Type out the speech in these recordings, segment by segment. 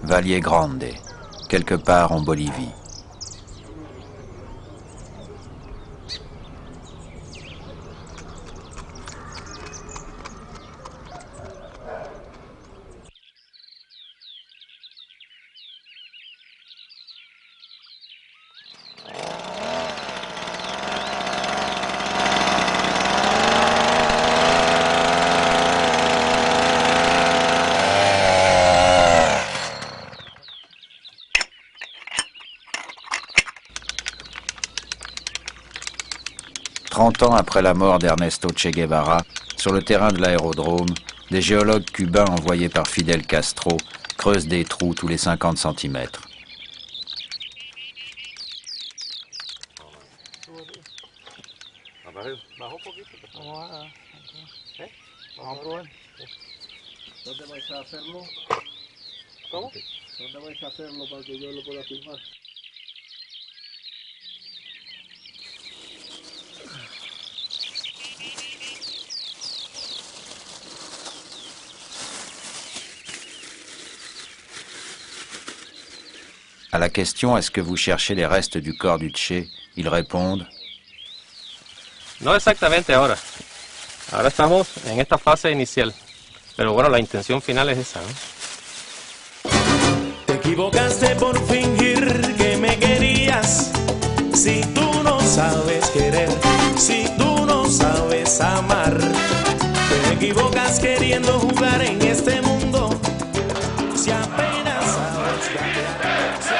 Valle Grande, quelque part en Bolivie. Trente ans après la mort d'Ernesto Che Guevara, sur le terrain de l'aérodrome, des géologues cubains envoyés par Fidel Castro creusent des trous tous les 50 centimètres. À la question « Est-ce que vous cherchez les restes du corps du Che ?», ils répondent No exactamente ahora. Ahora estamos en esta fase inicial. Pero bueno, la intención final es esa, ¿no? Te equivocaste por fingir que me querías. Si tú no sabes querer, si tú no sabes amar, te equivocas queriendo jugar en este mundo. Si apenas sabes gatear.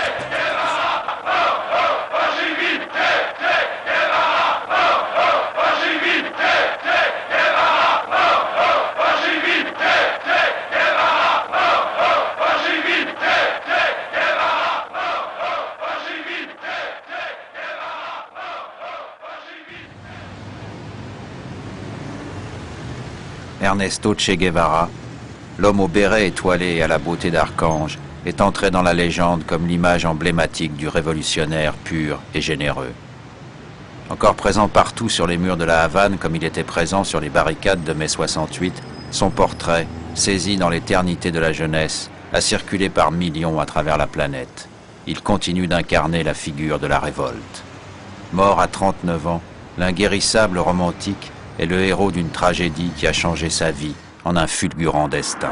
Ernesto Che Guevara, l'homme au béret étoilé et à la beauté d'archange, est entré dans la légende comme l'image emblématique du révolutionnaire pur et généreux. Encore présent partout sur les murs de la Havane comme il était présent sur les barricades de mai 68, son portrait, saisi dans l'éternité de la jeunesse, a circulé par millions à travers la planète. Il continue d'incarner la figure de la révolte. Mort à 39 ans, l'inguérissable romantique est le héros d'une tragédie qui a changé sa vie en un fulgurant destin.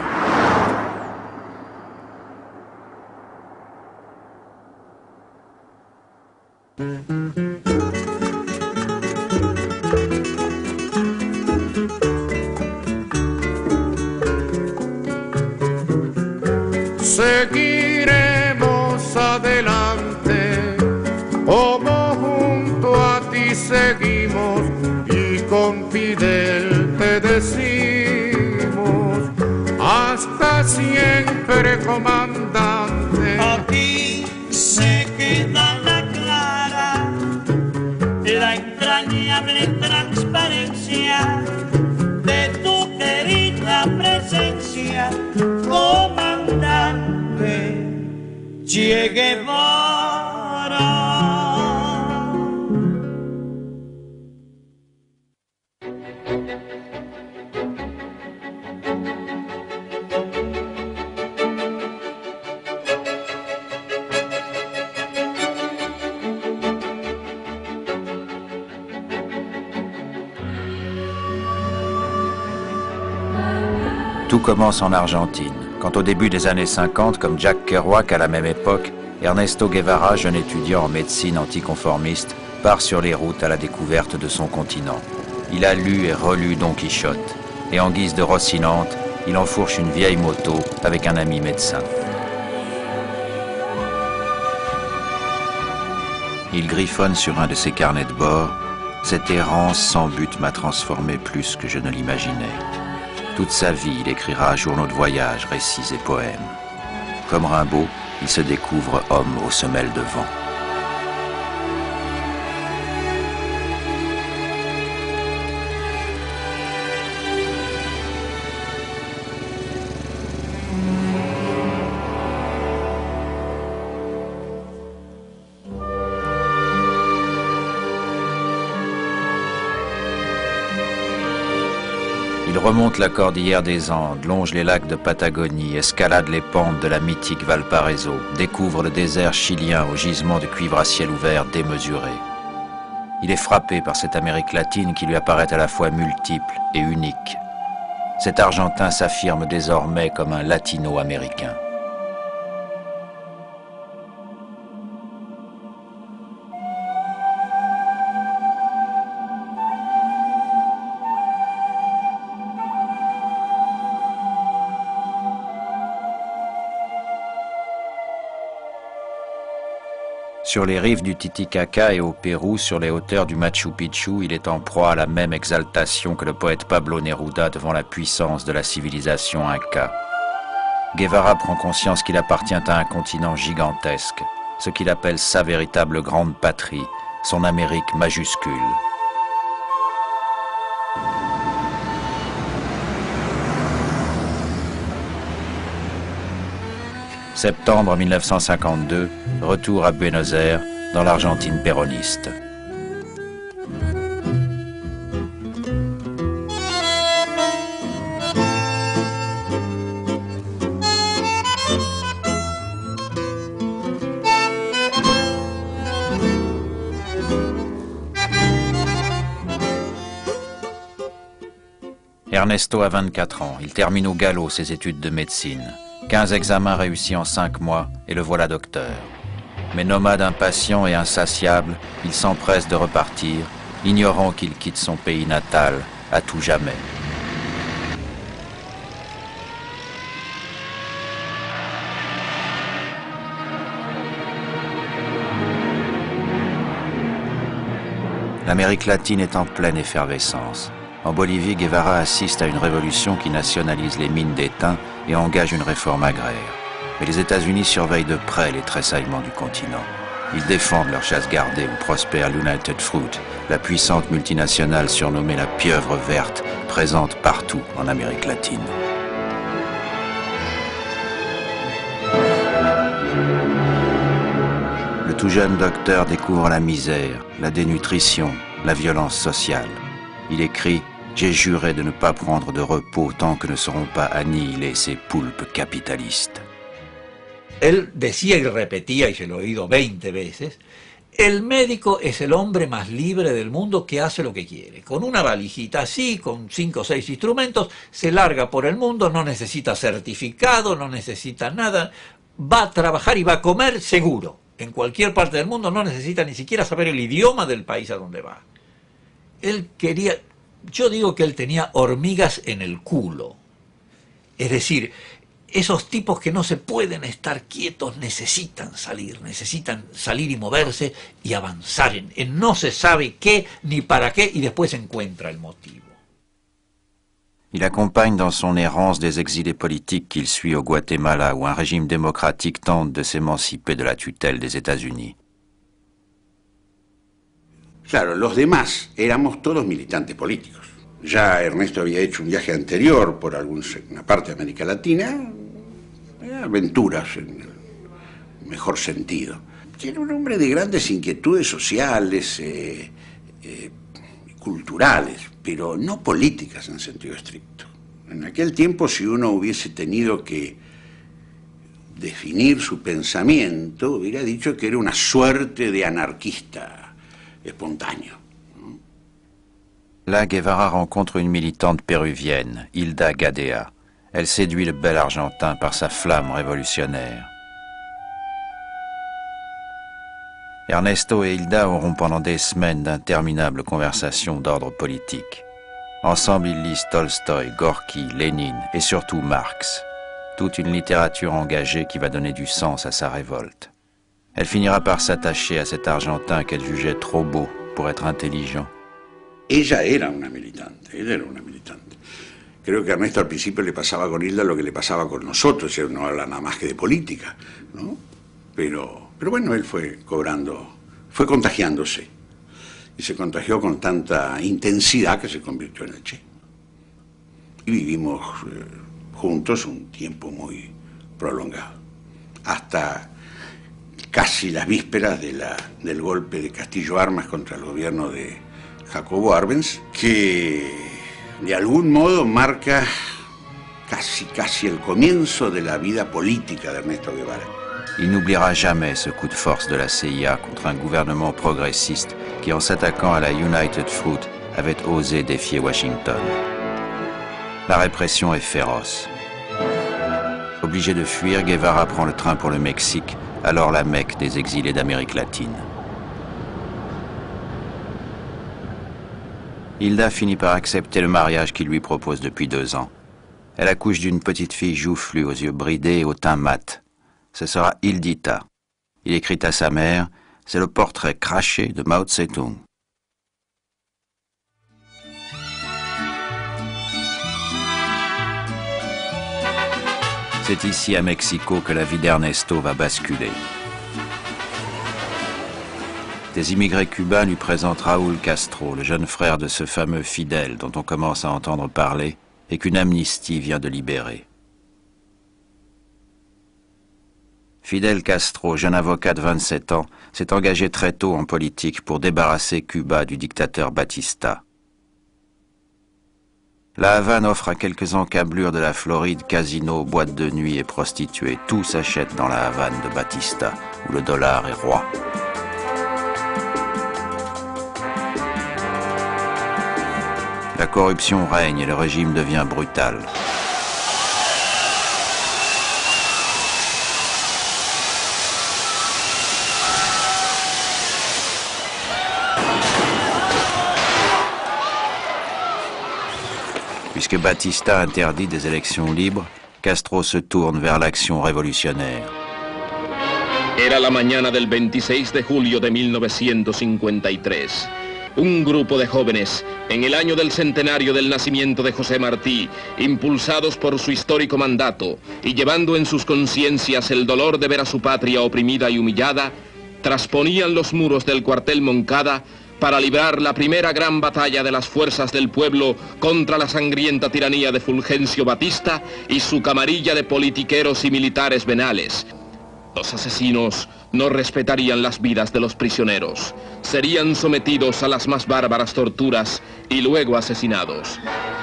Seguiremos adelante, como junto a ti seguimos, y con Fidel te decimos, hasta siempre, comandante. Aquí se queda la clara, la entrañable transparencia de tu querida presencia, comandante Che Guevara. Tout commence en Argentine, quand au début des années 50, comme Jack Kerouac à la même époque, Ernesto Guevara, jeune étudiant en médecine anticonformiste, part sur les routes à la découverte de son continent. Il a lu et relu Don Quichotte, et en guise de Rocinante, il enfourche une vieille moto avec un ami médecin. Il griffonne sur un de ses carnets de bord « Cette errance sans but m'a transformé plus que je ne l'imaginais. » Toute sa vie, il écrira journaux de voyage, récits et poèmes. Comme Rimbaud, il se découvre homme aux semelles de vent. Il remonte la cordillère des Andes, longe les lacs de Patagonie, escalade les pentes de la mythique Valparaiso, découvre le désert chilien au gisement de cuivre à ciel ouvert démesuré. Il est frappé par cette Amérique latine qui lui apparaît à la fois multiple et unique. Cet Argentin s'affirme désormais comme un latino-américain. Sur les rives du Titicaca et au Pérou, sur les hauteurs du Machu Picchu, il est en proie à la même exaltation que le poète Pablo Neruda devant la puissance de la civilisation inca. Guevara prend conscience qu'il appartient à un continent gigantesque, ce qu'il appelle sa véritable grande patrie, son Amérique majuscule. Septembre 1952, retour à Buenos Aires, dans l'Argentine péroniste. Ernesto a 24 ans, il termine au galop ses études de médecine. 15 examens réussis en 5 mois et le voilà docteur. Mais nomade impatient et insatiable, il s'empresse de repartir, ignorant qu'il quitte son pays natal à tout jamais. L'Amérique latine est en pleine effervescence. En Bolivie, Guevara assiste à une révolution qui nationalise les mines d'étain et engage une réforme agraire. Mais les États-Unis surveillent de près les tressaillements du continent. Ils défendent leur chasse gardée où prospère l'United Fruit, la puissante multinationale surnommée la pieuvre verte, présente partout en Amérique latine. Le tout jeune docteur découvre la misère, la dénutrition, la violence sociale. Il écrit « J'ai juré de ne pas prendre de repos tant que ne seront pas annihilés ces poulpes capitalistes. » Él decía y repetía, y se lo he oído 20 veces, el médico es el hombre más libre del mundo que hace lo que quiere. Con una valijita así, con 5 o 6 instrumentos, se larga por el mundo, no necesita certificado, no necesita nada, va a trabajar y va a comer seguro. En cualquier parte del mundo no necesita ni siquiera saber el idioma del país a donde va. Él quería, yo digo que él tenía hormigas en el culo. Es decir, esos tipos que no se pueden estar quietos necesitan salir y moverse y avanzar en no se sabe qué ni para qué y después encuentra el motivo. Il accompagne dans son errance des exilés politiques qu'il suit au Guatemala où un régime démocratique tente de s'émanciper de la tutelle des États-Unis. Claro, los demás éramos todos militantes políticos. Ya Ernesto había hecho un viaje anterior por una parte de América Latina, aventuras en el mejor sentido. Era un hombre de grandes inquietudes sociales, culturales, pero no políticas en sentido estricto. En aquel tiempo, si uno hubiese tenido que definir su pensamiento, hubiera dicho que era una suerte de anarquista espontáneo. Là, Guevara rencontre une militante péruvienne, Hilda Gadea. Elle séduit le bel Argentin par sa flamme révolutionnaire. Ernesto et Hilda auront pendant des semaines d'interminables conversations d'ordre politique. Ensemble, ils lisent Tolstoï, Gorky, Lénine et surtout Marx. Toute une littérature engagée qui va donner du sens à sa révolte. Elle finira par s'attacher à cet Argentin qu'elle jugeait trop beau pour être intelligent. Ella era una militante, Creo que a Ernesto al principio le pasaba con Hilda lo que le pasaba con nosotros, no habla nada más que de política, ¿no? Pero bueno, él fue contagiándose. Y se contagió con tanta intensidad que se convirtió en el Che. Y vivimos juntos un tiempo muy prolongado. Hasta casi las vísperas del golpe de Castillo Armas contra el gobierno de Jacobo Arbenz, que de algún modo marca casi el comienzo de la vida política de Ernesto Guevara. Il n'oubliera jamais ce coup de force de la CIA contre un gouvernement progressiste qui, en s'attaquant à la United Fruit, avait osé défier Washington. La répression est féroce. Obligé de fuir, Guevara prend le train pour le Mexique, alors la Mecque des exilés d'Amérique latine. Hilda finit par accepter le mariage qu'il lui propose depuis 2 ans. Elle accouche d'une petite fille joufflue aux yeux bridés et au teint mat. Ce sera Hildita. Il écrit à sa mère, c'est le portrait craché de Mao Tse-tung. C'est ici à Mexico que la vie d'Ernesto va basculer. Des immigrés cubains lui présentent Raúl Castro, le jeune frère de ce fameux Fidel dont on commence à entendre parler et qu'une amnistie vient de libérer. Fidel Castro, jeune avocat de 27 ans, s'est engagé très tôt en politique pour débarrasser Cuba du dictateur Batista. La Havane offre à quelques encablures de la Floride casinos, boîtes de nuit et prostituées. Tout s'achète dans la Havane de Batista, où le dollar est roi. La corruption règne et le régime devient brutal. Puisque Batista interdit des élections libres, Castro se tourne vers l'action révolutionnaire. Era la mañana del 26 de julio de 1953. Un grupo de jóvenes, en el año del centenario del nacimiento de José Martí, impulsados por su histórico mandato y llevando en sus conciencias el dolor de ver a su patria oprimida y humillada, trasponían los muros del cuartel Moncada para librar la primera gran batalla de las fuerzas del pueblo contra la sangrienta tiranía de Fulgencio Batista y su camarilla de politiqueros y militares venales. Los asesinos no respetarían las vidas de los prisioneros. Serían sometidos a las más bárbaras torturas y luego asesinados.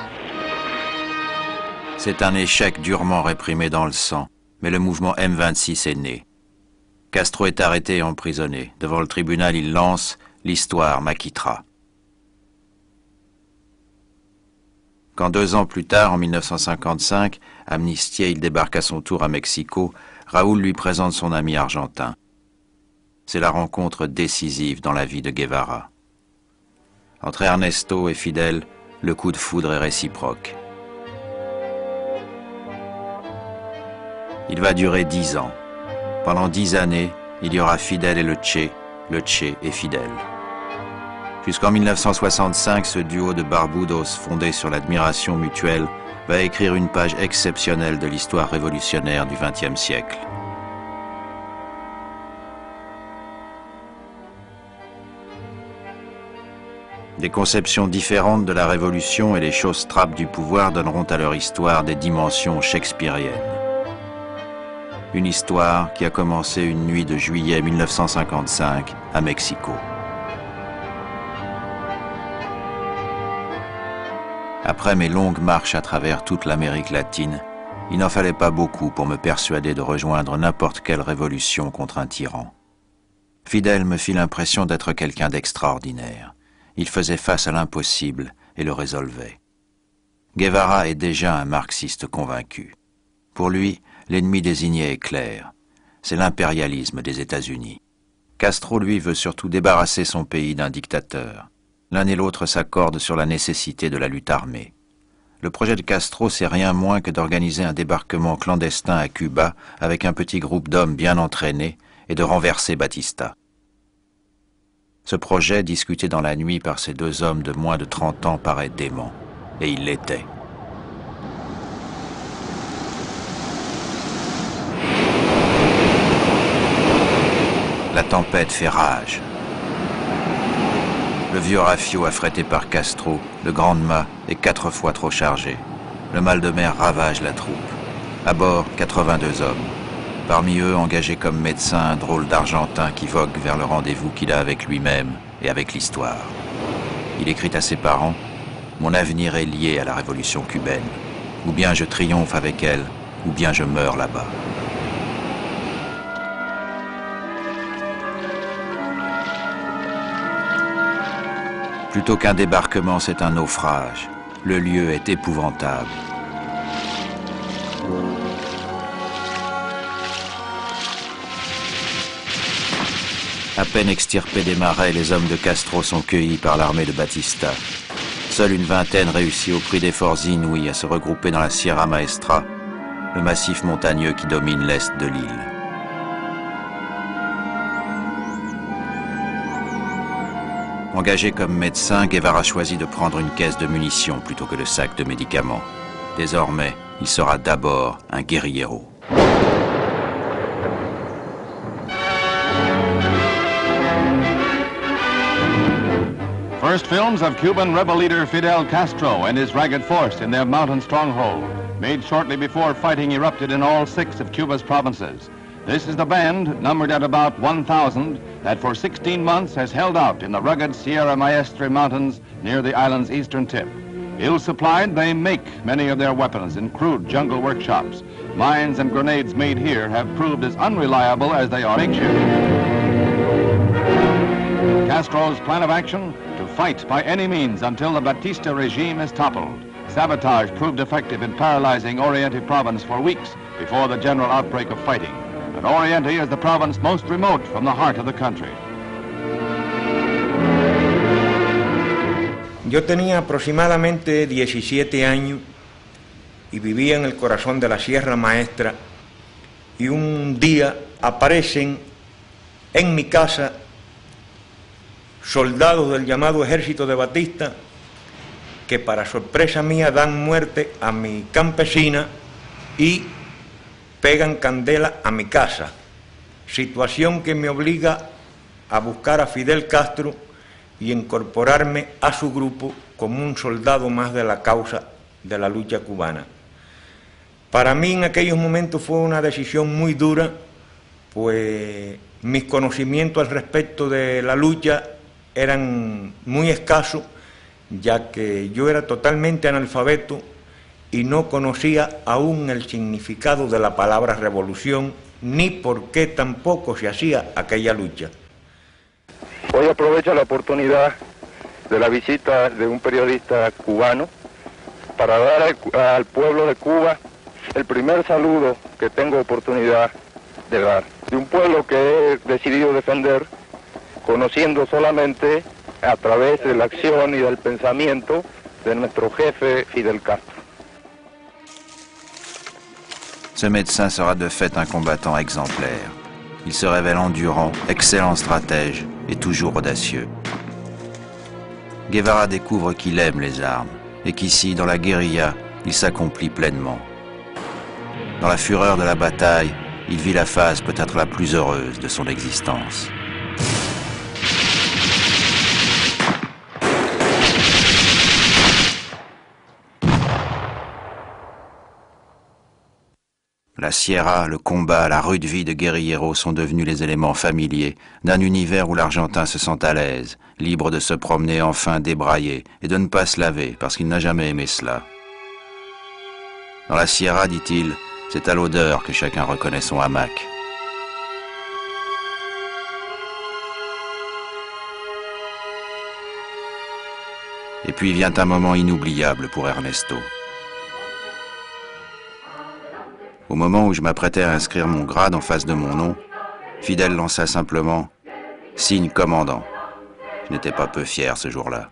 C'est un échec durement réprimé dans le sang, mais le mouvement M26 est né. Castro est arrêté et emprisonné. Devant le tribunal, il lance « L'histoire m'acquittera ». Quand 2 ans plus tard, en 1955, amnistié, il débarque à son tour à Mexico, Raúl lui présente son ami argentin. C'est la rencontre décisive dans la vie de Guevara. Entre Ernesto et Fidel, le coup de foudre est réciproque. Il va durer 10 ans. Pendant 10 années, il y aura Fidel et le Che et Fidel. Jusqu'en 1965, ce duo de Barbudos, fondé sur l'admiration mutuelle, va écrire une page exceptionnelle de l'histoire révolutionnaire du XXe siècle. Des conceptions différentes de la Révolution et les choses trappes du pouvoir donneront à leur histoire des dimensions shakespeariennes. Une histoire qui a commencé une nuit de juillet 1955 à Mexico. Après mes longues marches à travers toute l'Amérique latine, il n'en fallait pas beaucoup pour me persuader de rejoindre n'importe quelle révolution contre un tyran. Fidel me fit l'impression d'être quelqu'un d'extraordinaire. Il faisait face à l'impossible et le résolvait. Guevara est déjà un marxiste convaincu. Pour lui, l'ennemi désigné est clair. C'est l'impérialisme des États-Unis. Castro, lui, veut surtout débarrasser son pays d'un dictateur. L'un et l'autre s'accordent sur la nécessité de la lutte armée. Le projet de Castro, c'est rien moins que d'organiser un débarquement clandestin à Cuba avec un petit groupe d'hommes bien entraînés et de renverser Batista. Ce projet, discuté dans la nuit par ces 2 hommes de moins de 30 ans, paraît dément. Et il l'était. La tempête fait rage. Le vieux rafio affrété par Castro, le grand mât, est 4 fois trop chargé. Le mal de mer ravage la troupe. À bord, 82 hommes. Parmi eux, engagé comme médecin, un drôle d'Argentin qui vogue vers le rendez-vous qu'il a avec lui-même et avec l'histoire. Il écrit à ses parents « Mon avenir est lié à la révolution cubaine. Ou bien je triomphe avec elle, ou bien je meurs là-bas. Plutôt qu'un débarquement, c'est un naufrage. Le lieu est épouvantable. À peine extirpés des marais, les hommes de Castro sont cueillis par l'armée de Batista. Seule une vingtaine réussit au prix d'efforts inouïs à se regrouper dans la Sierra Maestra, le massif montagneux qui domine l'est de l'île. Engagé comme médecin, Guevara choisit de prendre une caisse de munitions plutôt que le sac de médicaments. Désormais, il sera d'abord un guerriero. First films of Cuban rebel leader Fidel Castro and his ragged force in their mountain stronghold, made shortly before fighting erupted in all 6 of Cuba's provinces. This is the band, numbered at about 1,000, that for 16 months has held out in the rugged Sierra Maestra mountains near the island's eastern tip. Ill-supplied, they make many of their weapons in crude jungle workshops. Mines and grenades made here have proved as unreliable as they are makeshift. Castro's plan of action? To fight by any means until the Batista regime is toppled. Sabotage proved effective in paralyzing Oriente province for weeks before the general outbreak of fighting. But Oriente is the province most remote from the heart of the country. Yo tenía aproximadamente 17 años y vivía en el corazón de la Sierra Maestra, y un día aparecen en mi casa soldados del llamado ejército de Batista, que para sorpresa mía dan muerte a mi campesina y pegan candela a mi casa, situación que me obliga a buscar a Fidel Castro y incorporarme a su grupo como un soldado más de la causa de la lucha cubana. Para mí en aquellos momentos fue una decisión muy dura, pues mis conocimientos al respecto de la lucha eran muy escasos, ya que yo era totalmente analfabeto y no conocía aún el significado de la palabra revolución, ni por qué tampoco se hacía aquella lucha. Hoy aprovecho la oportunidad de la visita de un periodista cubano para dar al pueblo de Cuba el primer saludo que tengo oportunidad de dar, de un pueblo que he decidido defender, conociendo solamente a través de la acción y del pensamiento de nuestro jefe Fidel Castro. Ce médecin sera de fait un combattant exemplaire. Il se révèle endurant, excellent stratège et toujours audacieux. Guevara découvre qu'il aime les armes et qu'ici, dans la guérilla, il s'accomplit pleinement. Dans la fureur de la bataille, il vit la phase peut-être la plus heureuse de son existence. La Sierra, le combat, la rude vie de guerrillero sont devenus les éléments familiers d'un univers où l'Argentin se sent à l'aise, libre de se promener enfin débraillé et de ne pas se laver parce qu'il n'a jamais aimé cela. Dans la Sierra, dit-il, c'est à l'odeur que chacun reconnaît son hamac. Et puis vient un moment inoubliable pour Ernesto. Au moment où je m'apprêtais à inscrire mon grade en face de mon nom, Fidel lança simplement « Signe commandant ». Je n'étais pas peu fier ce jour-là.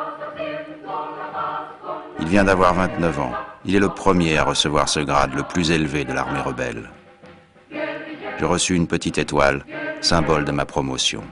Il vient d'avoir 29 ans. Il est le premier à recevoir ce grade le plus élevé de l'armée rebelle. Je reçus une petite étoile, symbole de ma promotion.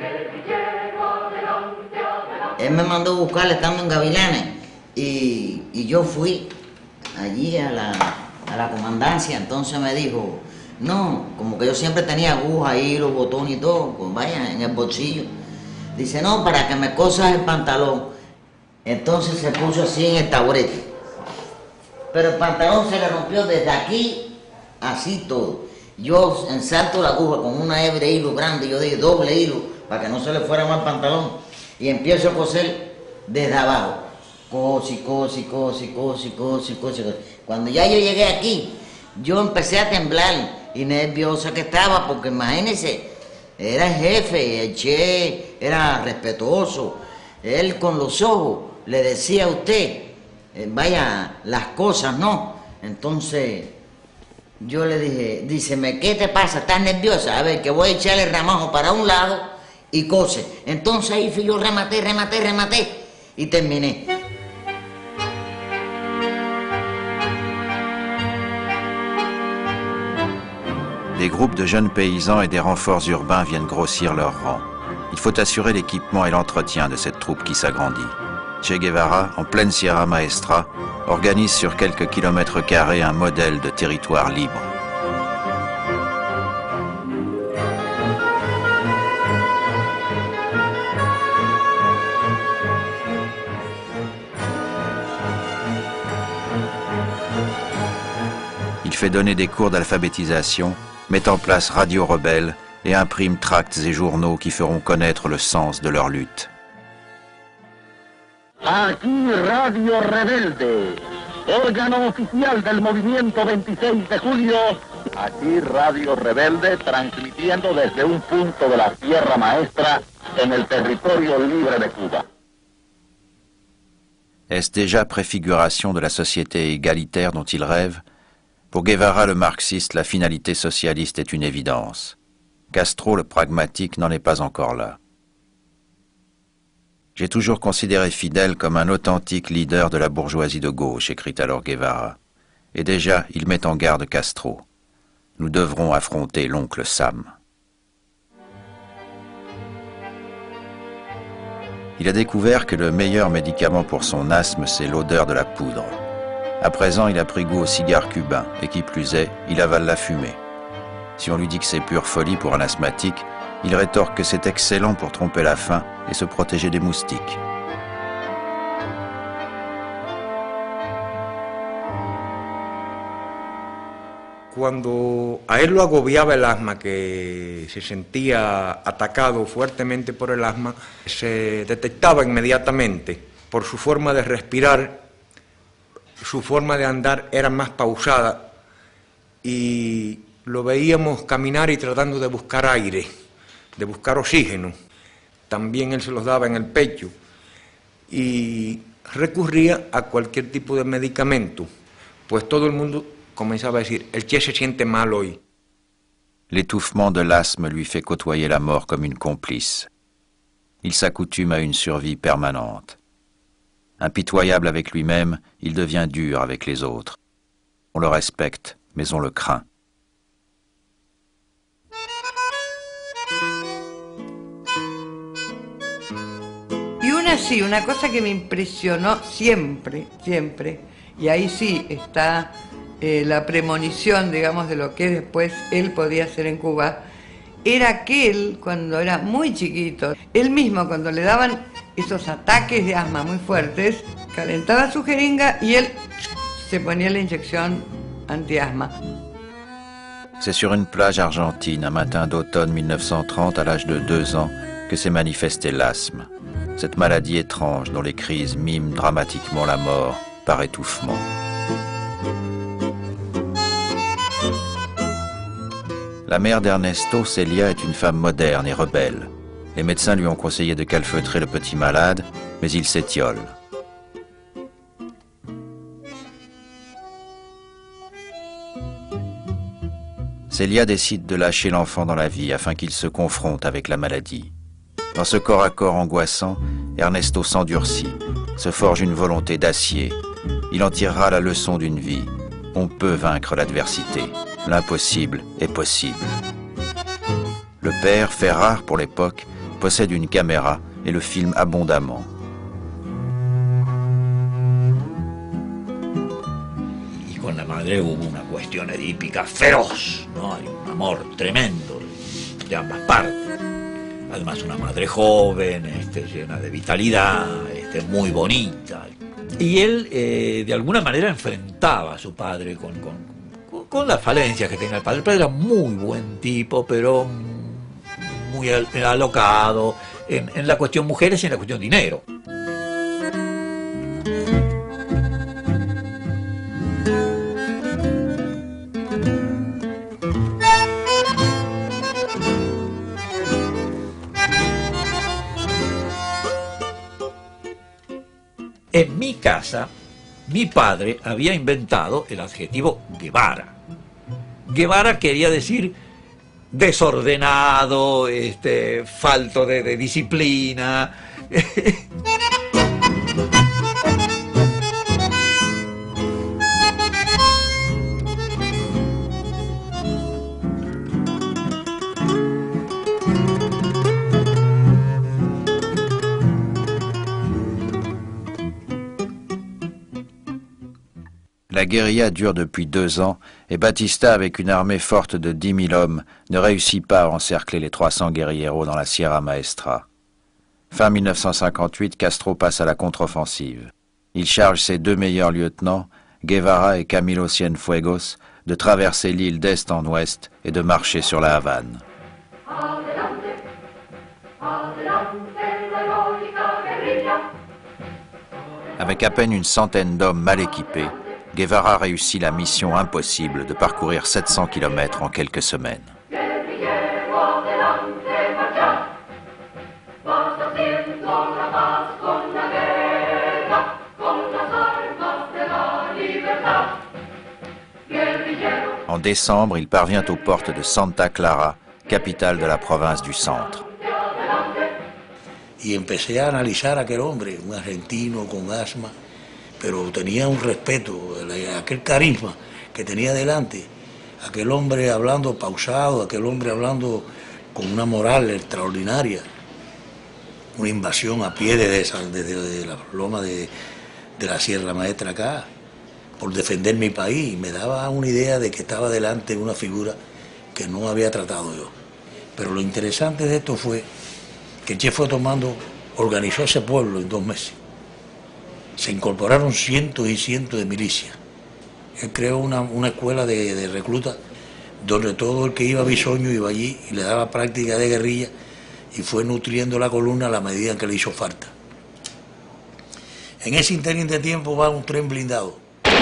Él me mandó buscar estando en Gavilanes y yo fui allí a la comandancia. Entonces me dijo, no, como que yo siempre tenía agujas ahí, los botones y todo, pues vaya, en el bolsillo. Dice, no, para que me cosas el pantalón. Entonces se puso así en el taburete. Pero el pantalón se le rompió desde aquí, así todo. Yo ensalto la aguja con una hebra de hilo grande, yo dije doble hilo, para que no se le fuera mal el pantalón. Y empiezo a coser desde abajo. Cosi. Cuando ya yo llegué aquí, yo empecé a temblar y nerviosa que estaba, porque imagínense, era el jefe, el che era respetuoso. Él con los ojos le decía a usted, vaya, las cosas, ¿no? Entonces yo le dije, díceme, ¿qué te pasa? ¿Estás nerviosa? A ver, que voy a echarle el ramajo para un lado y cose. Entonces ahí fui yo, rematé y terminé. Des groupes de jeunes paysans et des renforts urbains viennent grossir leurs rangs. Il faut assurer l'équipement et l'entretien de cette troupe qui s'agrandit. Che Guevara, en pleine Sierra Maestra, organise sur quelques kilomètres carrés un modèle de territoire libre. Il fait donner des cours d'alphabétisation, met en place Radio Rebelle et imprime tracts et journaux qui feront connaître le sens de leur lutte. Aquí Radio Rebelde, órgano oficial del movimiento 26 de julio. Aquí Radio Rebelde, transmitiendo desde un punto de la Sierra Maestra en el territorio libre de Cuba. Est-ce déjà préfiguration de la société égalitaire dont il rêve? Pour Guevara le marxiste, la finalité socialiste est une évidence. Castro le pragmatique n'en est pas encore là. J'ai toujours considéré Fidel comme un authentique leader de la bourgeoisie de gauche, écrit alors Guevara. Et déjà, il met en garde Castro. Nous devrons affronter l'oncle Sam. Il a découvert que le meilleur médicament pour son asthme, c'est l'odeur de la poudre. À présent, il a pris goût au cigare cubain, et qui plus est, il avale la fumée. Si on lui dit que c'est pure folie pour un asthmatique, il rétorque que c'est excellent pour tromper la faim et se protéger des moustiques. Cuando a él lo agobiaba el asma, que se sentía atacado fuertemente por el asma, se detectaba inmediatamente por su forma de respirar, su forma de andar era más pausada y lo veíamos caminar y tratando de buscar aire, de buscar oxígeno. También él se los daba en el pecho y recurría a cualquier tipo de medicamento, pues todo el mundo comenzaba a decir, el Che se siente mal hoy. L'étouffement de l'asthme lui fait côtoyer la mort comme une complice. Il s'accoutume à une survie permanente. Impitoyable avec lui-même, il devient dur avec les autres. On le respecte, mais on le craint. Y una cosa que me impresionó siempre, y ahí sí está la premonición, digamos, de lo que después él podía hacer en Cuba, era que él, cuando era muy chiquito, él mismo cuando le daban esos ataques de asma muy fuertes, calentaba su jeringa y él se ponía la inyección anti-asma. C'est sur une plage argentine, un matin d'automne 1930, à l'âge de 2 ans, que s'est manifesté l'asthme. Cette maladie étrange dont les crises miment dramatiquement la mort par étouffement. La mère d'Ernesto, Celia, est une femme moderne et rebelle. Les médecins lui ont conseillé de calfeutrer le petit malade, mais il s'étiole. Celia décide de lâcher l'enfant dans la vie afin qu'il se confronte avec la maladie. Dans ce corps à corps angoissant, Ernesto s'endurcit, se forge une volonté d'acier. Il en tirera la leçon d'une vie. On peut vaincre l'adversité. L'impossible est possible. Le père, fait rare pour l'époque, possède une caméra et le filme abondamment. Y con la madre hubo una cuestión edípica feroz, ¿no? Hay un amor tremendo de ambas partes. Además una madre joven, llena de vitalidad, muy bonita. Y él de alguna manera enfrentaba a su padre con las falencias que tenía el padre. El padre era muy buen tipo, pero muy alocado en la cuestión mujeres y en la cuestión dinero. casa, mi padre había inventado el adjetivo Guevara. Guevara quería decir desordenado, falto de disciplina. La guérilla dure depuis 2 ans et Batista, avec une armée forte de 10 000 hommes, ne réussit pas à encercler les 300 guérilleros dans la Sierra Maestra. Fin 1958, Castro passe à la contre-offensive. Il charge ses 2 meilleurs lieutenants, Guevara et Camilo Cienfuegos, de traverser l'île d'est en ouest et de marcher sur la Havane. Avec à peine une centaine d'hommes mal équipés, Guevara réussit la mission impossible de parcourir 700 km en quelques semaines. En décembre, il parvient aux portes de Santa Clara, capitale de la province du Centre. Y empecé a analizar a aquel hombre, un argentino con asma, pero tenía un respeto, aquel carisma que tenía delante, aquel hombre hablando pausado, aquel hombre hablando con una moral extraordinaria, una invasión a pie desde la loma de la Sierra Maestra acá, por defender mi país. Me daba una idea de que estaba delante de una figura que no había tratado yo. Pero lo interesante de esto fue que Che fue tomando, organizó ese pueblo en 2 meses. Se incorporaron cientos y cientos de milicias. Él creó una escuela de reclutas donde todo el que iba a Bisoño iba allí y le daba práctica de guerrilla y fue nutriendo la columna a la medida en que le hizo falta. En ese interín de tiempo va un tren blindado.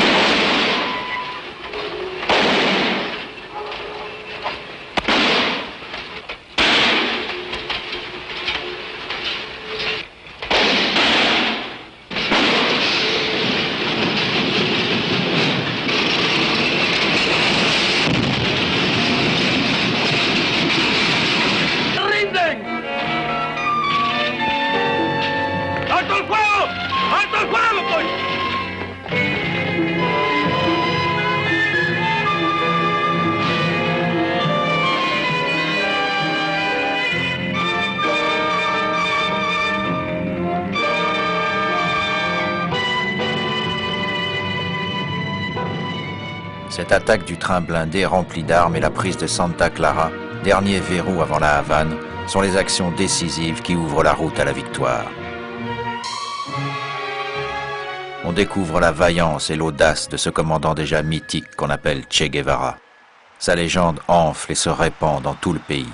Cette attaque du train blindé rempli d'armes et la prise de Santa Clara, dernier verrou avant la Havane, sont les actions décisives qui ouvrent la route à la victoire. On découvre la vaillance et l'audace de ce commandant déjà mythique qu'on appelle Che Guevara. Sa légende enfle et se répand dans tout le pays.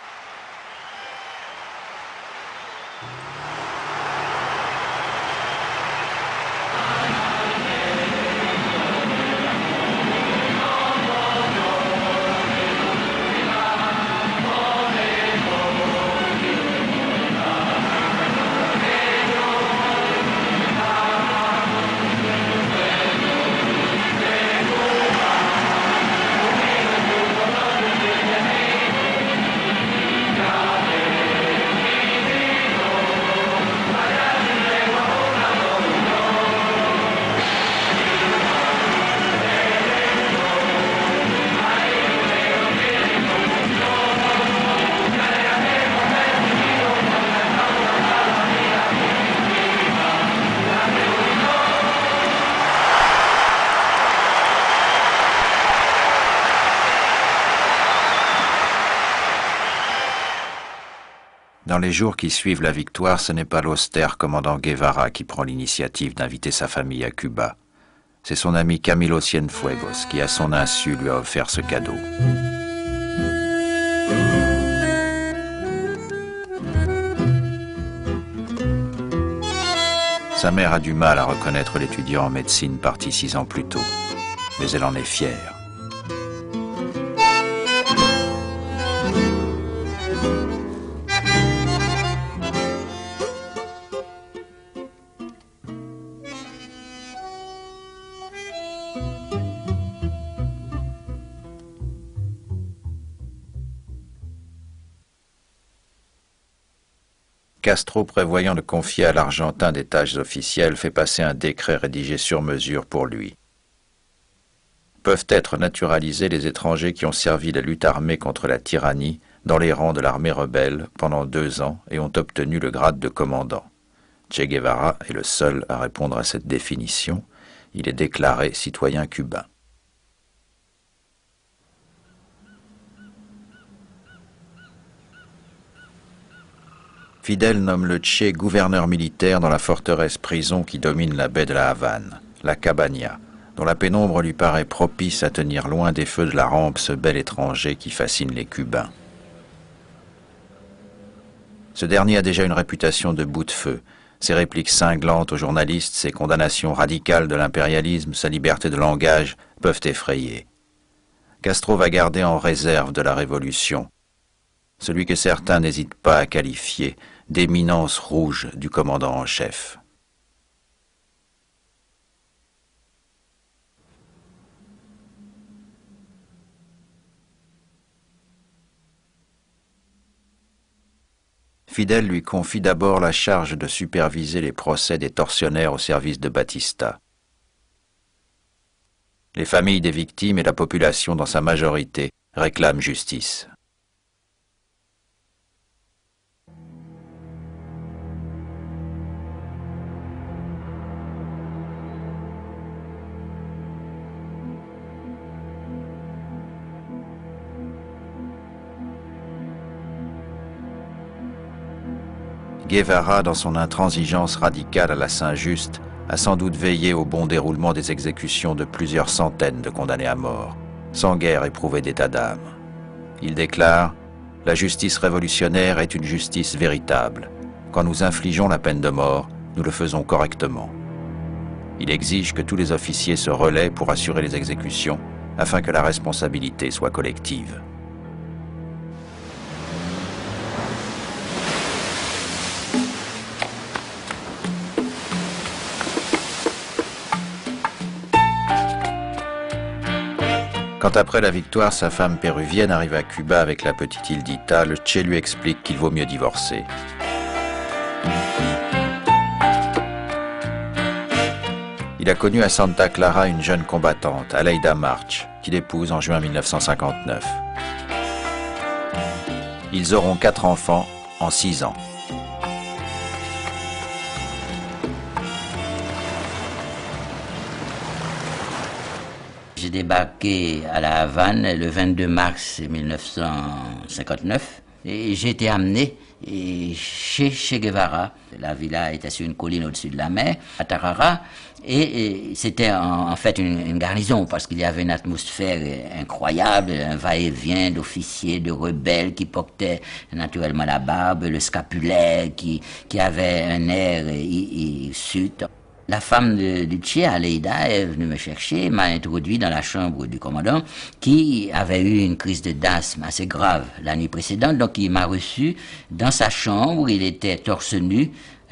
Dans les jours qui suivent la victoire, ce n'est pas l'austère commandant Guevara qui prend l'initiative d'inviter sa famille à Cuba. C'est son ami Camilo Cienfuegos qui, à son insu, lui a offert ce cadeau. Sa mère a du mal à reconnaître l'étudiant en médecine parti 6 ans plus tôt, mais elle en est fière. Castro, prévoyant de confier à l'Argentin des tâches officielles, fait passer un décret rédigé sur mesure pour lui. Peuvent être naturalisés les étrangers qui ont servi la lutte armée contre la tyrannie dans les rangs de l'armée rebelle pendant 2 ans et ont obtenu le grade de commandant. Che Guevara est le seul à répondre à cette définition. Il est déclaré citoyen cubain. Fidel nomme le Che gouverneur militaire dans la forteresse-prison qui domine la baie de la Havane, la Cabana, dont la pénombre lui paraît propice à tenir loin des feux de la rampe ce bel étranger qui fascine les Cubains. Ce dernier a déjà une réputation de bout de feu. Ses répliques cinglantes aux journalistes, ses condamnations radicales de l'impérialisme, sa liberté de langage peuvent effrayer. Castro va garder en réserve de la révolution, celui que certains n'hésitent pas à qualifier d'éminence rouge du commandant en chef. Fidel lui confie d'abord la charge de superviser les procès des tortionnaires au service de Batista. Les familles des victimes et la population dans sa majorité réclament justice. Guevara, dans son intransigeance radicale à la Saint-Just, a sans doute veillé au bon déroulement des exécutions de plusieurs centaines de condamnés à mort, sans guère éprouver d'état d'âme. Il déclare « La justice révolutionnaire est une justice véritable. Quand nous infligeons la peine de mort, nous le faisons correctement. » Il exige que tous les officiers se relaient pour assurer les exécutions, afin que la responsabilité soit collective. Quand après la victoire, sa femme péruvienne arrive à Cuba avec la petite Hildita, le Che lui explique qu'il vaut mieux divorcer. Il a connu à Santa Clara une jeune combattante, Aleida March, qu'il épouse en juin 1959. Ils auront 4 enfants en 6 ans. J'ai débarqué à la Havane le 22 mars 1959 et j'ai été amené chez Che Guevara. La villa était sur une colline au-dessus de la mer, à Tarara, et c'était en fait une garnison parce qu'il y avait une atmosphère incroyable, un va-et-vient d'officiers, de rebelles qui portaient naturellement la barbe, le scapulaire, qui avait un air hirsute. La femme du Che, Aleida, est venue me chercher, m'a introduit dans la chambre du commandant qui avait eu une crise d'asthme assez grave la nuit précédente. Donc il m'a reçu dans sa chambre, il était torse nu,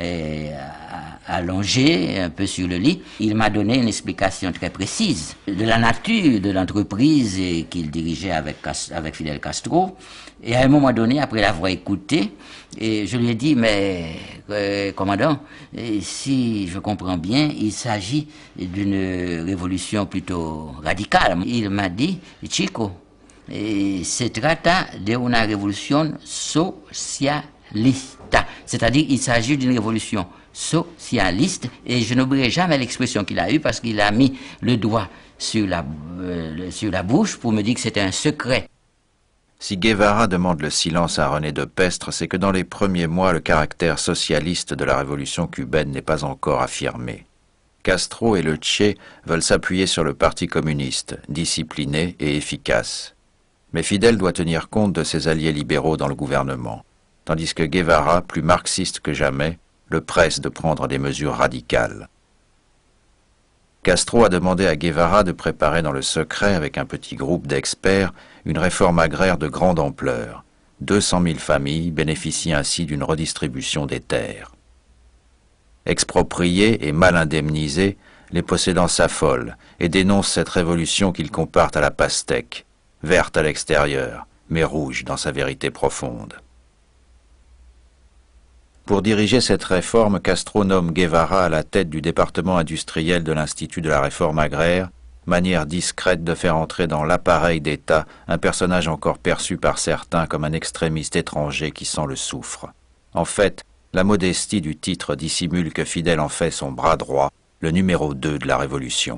allongé un peu sur le lit. Il m'a donné une explication très précise de la nature de l'entreprise qu'il dirigeait avec Fidel Castro. Et à un moment donné, après l'avoir écouté, je lui ai dit, mais commandant, si je comprends bien, il s'agit d'une révolution plutôt radicale. Il m'a dit, Chico, se trata de una revolución socialista. C'est-à-dire, il s'agit d'une révolution socialiste, et je n'oublierai jamais l'expression qu'il a eue parce qu'il a mis le doigt sur la bouche pour me dire que c'était un secret. Si Guevara demande le silence à René de Pestre, c'est que dans les premiers mois, le caractère socialiste de la révolution cubaine n'est pas encore affirmé. Castro et le Che veulent s'appuyer sur le Parti communiste, discipliné et efficace. Mais Fidel doit tenir compte de ses alliés libéraux dans le gouvernement, tandis que Guevara, plus marxiste que jamais, le presse de prendre des mesures radicales. Castro a demandé à Guevara de préparer dans le secret, avec un petit groupe d'experts, une réforme agraire de grande ampleur. 200 000 familles bénéficient ainsi d'une redistribution des terres. Expropriés et mal indemnisés, les possédants s'affolent et dénoncent cette révolution qu'ils comparent à la pastèque, verte à l'extérieur, mais rouge dans sa vérité profonde. Pour diriger cette réforme, Castro nomme Guevara à la tête du département industriel de l'Institut de la réforme agraire, manière discrète de faire entrer dans l'appareil d'État un personnage encore perçu par certains comme un extrémiste étranger qui sent le soufre. En fait, la modestie du titre dissimule que Fidel en fait son bras droit, le numéro 2 de la révolution.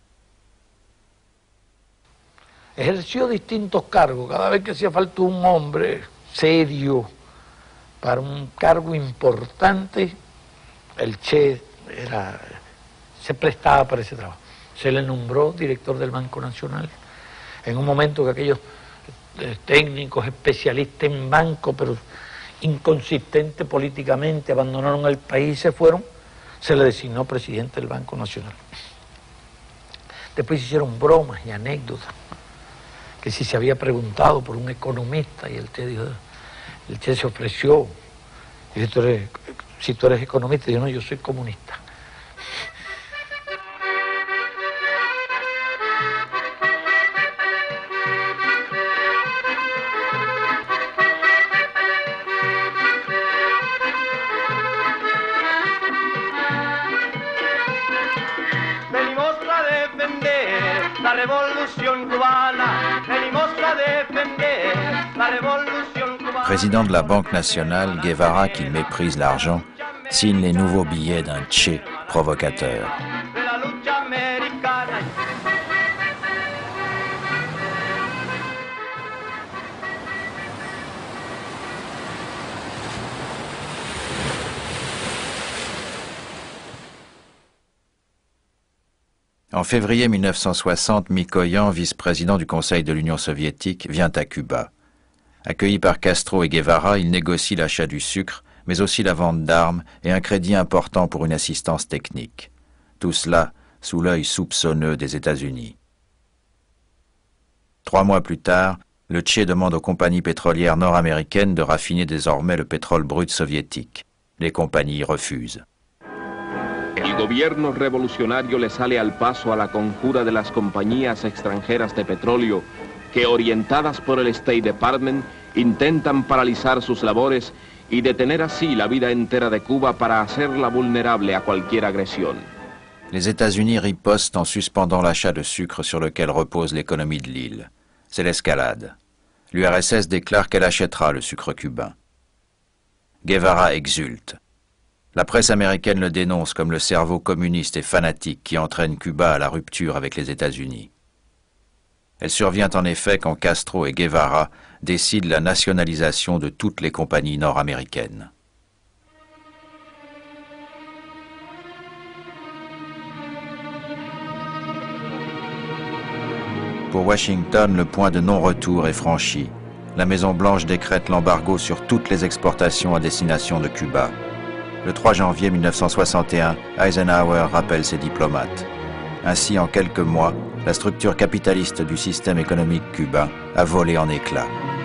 Ejerció distintos cargos, cada vez que hacía falta un hombre serio para un cargo importante, el Che se prestaba para ese trabajo. Se le nombró director del Banco Nacional, en un momento que aquellos técnicos, especialistas en banco, pero inconsistentes políticamente, abandonaron el país y se fueron, se le designó presidente del Banco Nacional. Después se hicieron bromas y anécdotas, que si se había preguntado por un economista, y el Che se ofreció, y si tú eres economista, yo no, yo soy comunista. Venimos a defender la revolución cubana, venimos a defender la revolución cubana. Président de la Banque nationale, Guevara, qui méprise l'argent, signe les nouveaux billets d'un Che provocateur. De la lucha americana. En février 1960, Mikoyan, vice-président du Conseil de l'Union soviétique, vient à Cuba. Accueilli par Castro et Guevara, il négocie l'achat du sucre, mais aussi la vente d'armes et un crédit important pour une assistance technique. Tout cela sous l'œil soupçonneux des États-Unis. 3 mois plus tard, le Che demande aux compagnies pétrolières nord-américaines de raffiner désormais le pétrole brut soviétique. Les compagnies refusent. El gobierno revolucionario le sale al paso a la conjura de las compañías extranjeras de petróleo que, orientadas por el State Department, intentan paralizar sus labores y detener así la vida entera de Cuba para hacerla vulnerable a cualquier agresión. Les États-Unis ripostent en suspendant l'achat de sucre sur lequel repose l'économie de l'île. C'est l'escalade. L'URSS déclare qu'elle achètera le sucre cubain. Guevara exulte. La presse américaine le dénonce comme le cerveau communiste et fanatique qui entraîne Cuba à la rupture avec les États-Unis. Elle survient en effet quand Castro et Guevara décident la nationalisation de toutes les compagnies nord-américaines. Pour Washington, le point de non-retour est franchi. La Maison-Blanche décrète l'embargo sur toutes les exportations à destination de Cuba. Le 3 janvier 1961, Eisenhower rappelle ses diplomates. Ainsi, en quelques mois, la structure capitaliste du système économique cubain a volé en éclats.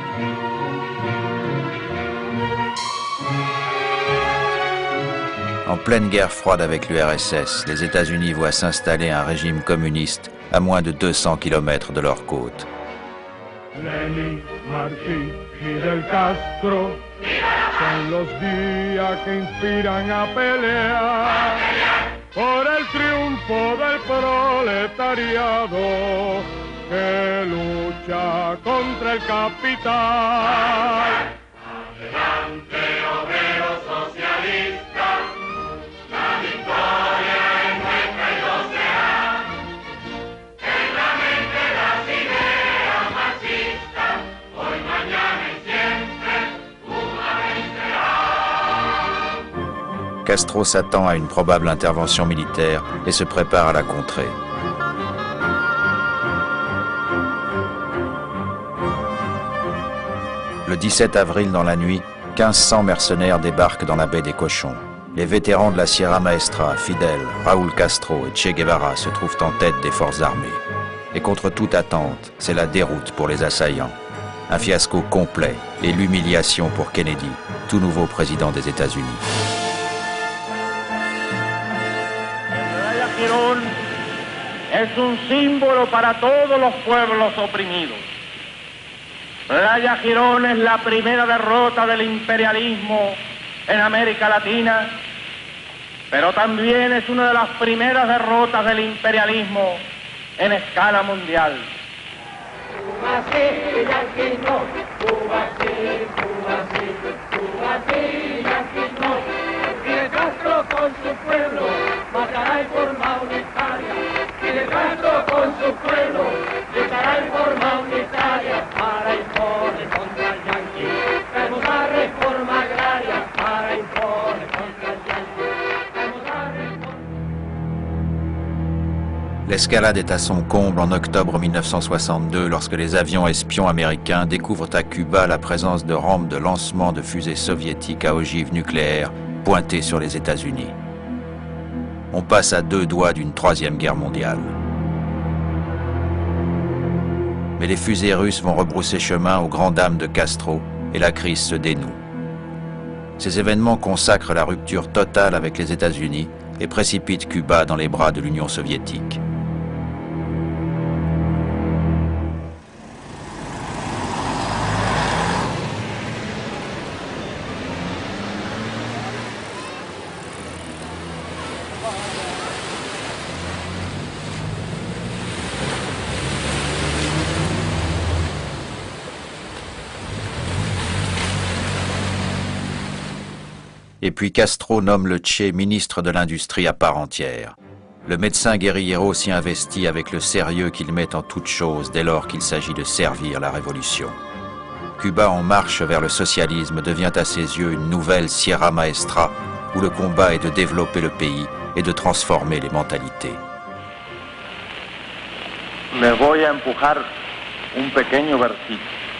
En pleine guerre froide avec l'URSS, les États-Unis voient s'installer un régime communiste à moins de 200 km de leur côte. Lenin, Martí, Fidel Castro, son los días que inspiran a pelear por el triunfo del proletariado que lucha contra el capital. Adelante, obreros socialistas, la victoria es nuestra y lo será. En la mente las ideas marxistas, hoy, mañana y siempre, Cuba vencerá. Castro s'attend à une probable intervention militaire et se prépare à la contrer. Le 17 avril, dans la nuit, 1500 mercenaires débarquent dans la baie des Cochons. Les vétérans de la Sierra Maestra, Fidel, Raúl Castro et Che Guevara se trouvent en tête des forces armées. Et contre toute attente, c'est la déroute pour les assaillants. Un fiasco complet et l'humiliation pour Kennedy, tout nouveau président des États-Unis. Medalla Girón es un símbolo para todos los pueblos oprimidos. Medalla Girón es la primera derrota del imperialismo en América Latina, pero también es una de las primeras derrotas del imperialismo en escala mundial. Cuba sí, Yankee no. Cuba sí, Cuba sí. Cuba sí, Yankee no. Fidel Castro con su pueblo matará en forma unitaria. Fidel Castro con su pueblo lutará en forma unitaria para imponer contra el Yankee. Traemos la reforma agraria para imponer contra el Yankee. Traemos la reforma. L'escalade est à son comble en octobre 1962 lorsque les avions espions américains découvrent à Cuba la présence de rampes de lancement de fusées soviétiques à ogives nucléaires pointées sur les États-Unis. On passe à 2 doigts d'une 3e guerre mondiale. Mais les fusées russes vont rebrousser chemin aux grandes dames de Castro et la crise se dénoue. Ces événements consacrent la rupture totale avec les États-Unis et précipitent Cuba dans les bras de l'Union soviétique. Et puis Castro nomme le Che ministre de l'Industrie à part entière. Le médecin guérillero s'y investit avec le sérieux qu'il met en toute chose dès lors qu'il s'agit de servir la révolution. Cuba en marche vers le socialisme devient à ses yeux une nouvelle Sierra Maestra où le combat est de développer le pays et de transformer les mentalités. Les voy a empujar un pequeño versito.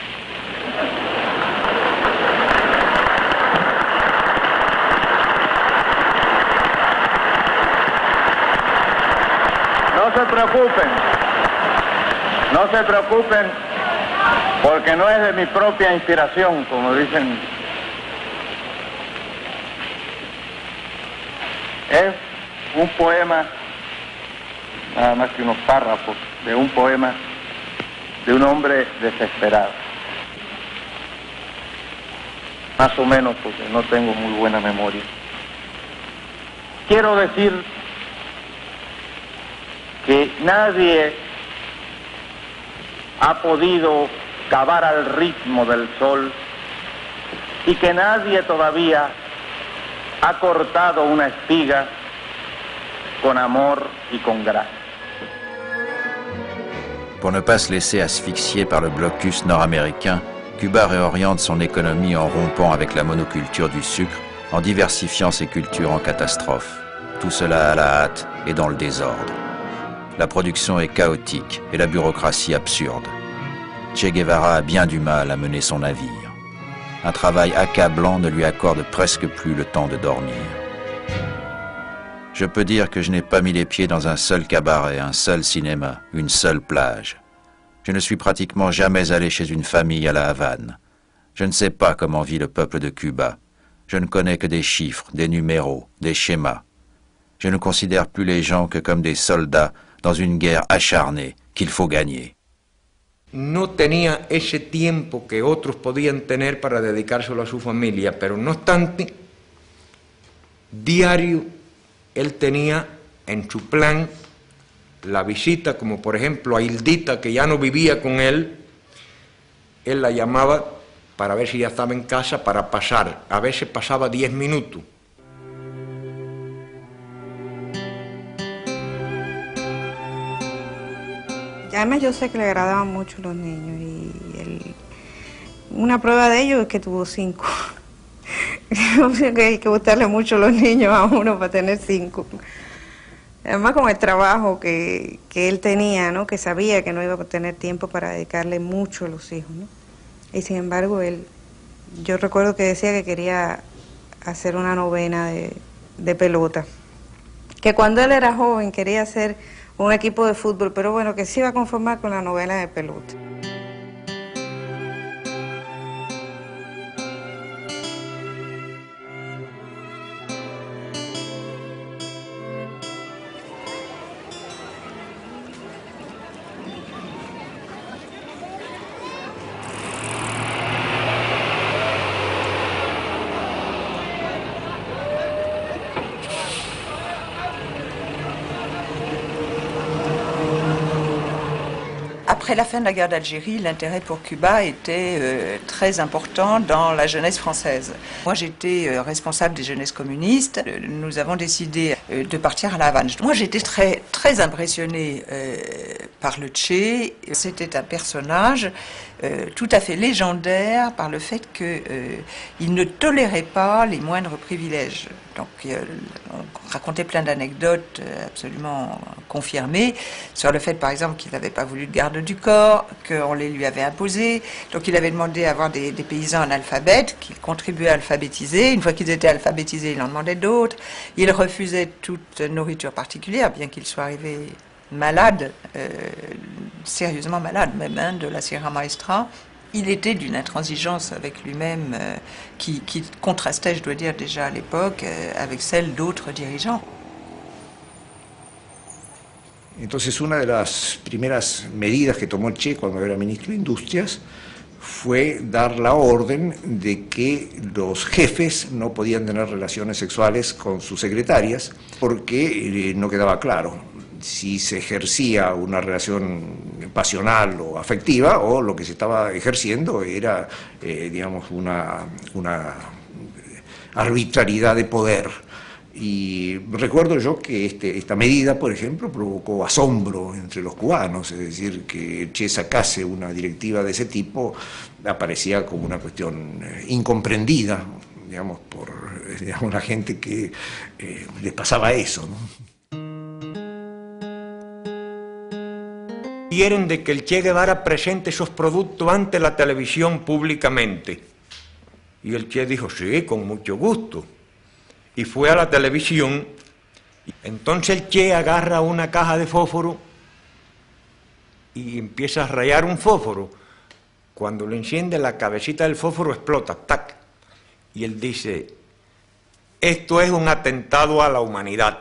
No se preocupen, porque no es de mi propia inspiración, como dicen. Es un poema, nada más que unos párrafos, de un poema de un hombre desesperado. Más o menos, porque no tengo muy buena memoria. Quiero decir que nadie ha podido cavar al ritmo del sol y que nadie todavía ha cortado una espiga con amor y con gracia. Pour ne pas se laisser asphyxier par le blocus nord-américain, Cuba réoriente son économie en rompant avec la monoculture du sucre, en diversifiant ses cultures en catastrophe. Tout cela à la hâte et dans le désordre. La production est chaotique et la bureaucratie absurde. Che Guevara a bien du mal à mener son navire. Un travail accablant ne lui accorde presque plus le temps de dormir. Je peux dire que je n'ai pas mis les pieds dans un seul cabaret, un seul cinéma, une seule plage. Je ne suis pratiquement jamais allé chez une famille à la Havane. Je ne sais pas comment vit le peuple de Cuba. Je ne connais que des chiffres, des numéros, des schémas. Je ne considère plus les gens que comme des soldats dans une guerre acharnée qu'il faut gagner. No tenía ese tiempo que otros podían tener para dedicárselo a su familia, pero no obstante, diario él tenía en su plan la visita, como por ejemplo a Hildita, que ya no vivía con él la llamaba para ver si ya estaba en casa, para pasar. A veces pasaba 10 minutos. Además yo sé que le agradaban mucho los niños y una prueba de ello es que tuvo 5. Que hay que gustarle mucho los niños a uno para tener 5. Además con el trabajo que él tenía, ¿no? Que sabía que no iba a tener tiempo para dedicarle mucho a los hijos, ¿no? Y sin embargo yo recuerdo que decía que quería hacer una novena de pelota. Que cuando él era joven quería hacer un equipo de fútbol, pero bueno, que se iba a conformar con la novena de pelota. Après la fin de la guerre d'Algérie, l'intérêt pour Cuba était très important dans la jeunesse française. Moi, j'étais responsable des jeunesses communistes. Nous avons décidé de partir à La Havane. Moi, j'étais très impressionnée par le Che. C'était un personnage tout à fait légendaire par le fait qu'il ne tolérait pas les moindres privilèges. Donc, on racontait plein d'anecdotes absolument confirmées sur le fait, par exemple, qu'il n'avait pas voulu de garde du corps, qu'on les lui avait imposés. Donc, il avait demandé à avoir des paysans analphabètes qu'il contribuait à alphabétiser. Une fois qu'ils étaient alphabétisés, il en demandait d'autres. Il refusait toute nourriture particulière, bien qu'il soit arrivé malade, sérieusement malade même, de la Sierra Maestra. Il était d'une intransigeance avec lui-même qui contrastait, je dois dire, déjà à l'époque, avec celle d'autres dirigeants. Entonces, una de las primeras medidas que tomó el Che cuando era ministro de Industrias fue dar la orden de que los jefes no podían tener relaciones sexuales con sus secretarias porque no quedaba claro si se ejercía una relación pasional o afectiva o lo que se estaba ejerciendo era, digamos, una arbitrariedad de poder. Y recuerdo yo que esta medida, por ejemplo, provocó asombro entre los cubanos, es decir, que Che sacase una directiva de ese tipo aparecía como una cuestión incomprendida, digamos, por la gente que les pasaba eso, ¿no? Quieren de que el Che Guevara presente esos productos ante la televisión públicamente. Y el Che dijo, sí, con mucho gusto. Y fue a la televisión. Entonces el Che agarra una caja de fósforo y empieza a rayar un fósforo. Cuando lo enciende, la cabecita del fósforo explota, ¡tac! Y él dice, esto es un atentado a la humanidad.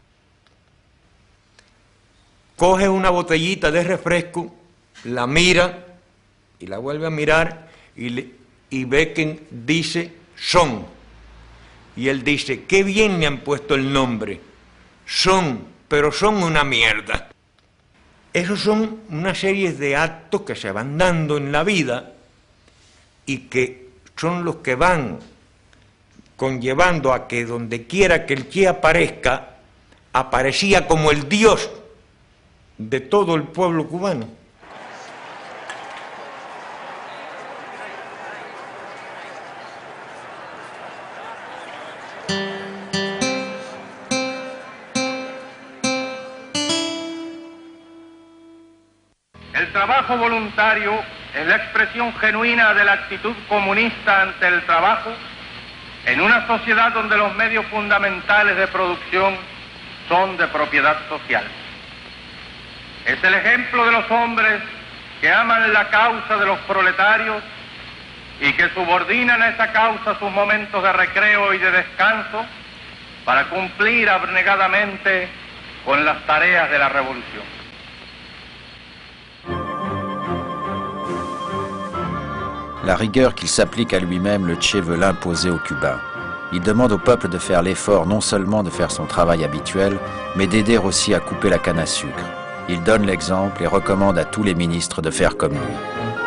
Coge una botellita de refresco, la mira y la vuelve a mirar y ve que dice son. Y él dice, qué bien le han puesto el nombre, son, pero son una mierda. Esos son una serie de actos que se van dando en la vida y que son los que van conllevando a que donde quiera que el Che aparezca, aparecía como el Dios de todo el pueblo cubano. El trabajo voluntario es la expresión genuina de la actitud comunista ante el trabajo en una sociedad donde los medios fundamentales de producción son de propiedad social. Es el ejemplo de los hombres que aman la causa de los proletarios y que subordinan a esa causa sus momentos de recreo y de descanso para cumplir abnegadamente con las tareas de la revolución. La rigueur qu'il s'applique à lui-même, le Che veut l'imposer aux Cubains. Il demande au peuple de faire l'effort non seulement de faire son travail habituel, mais d'aider aussi à couper la canne à sucre. Il donne l'exemple et recommande à tous les ministres de faire comme lui.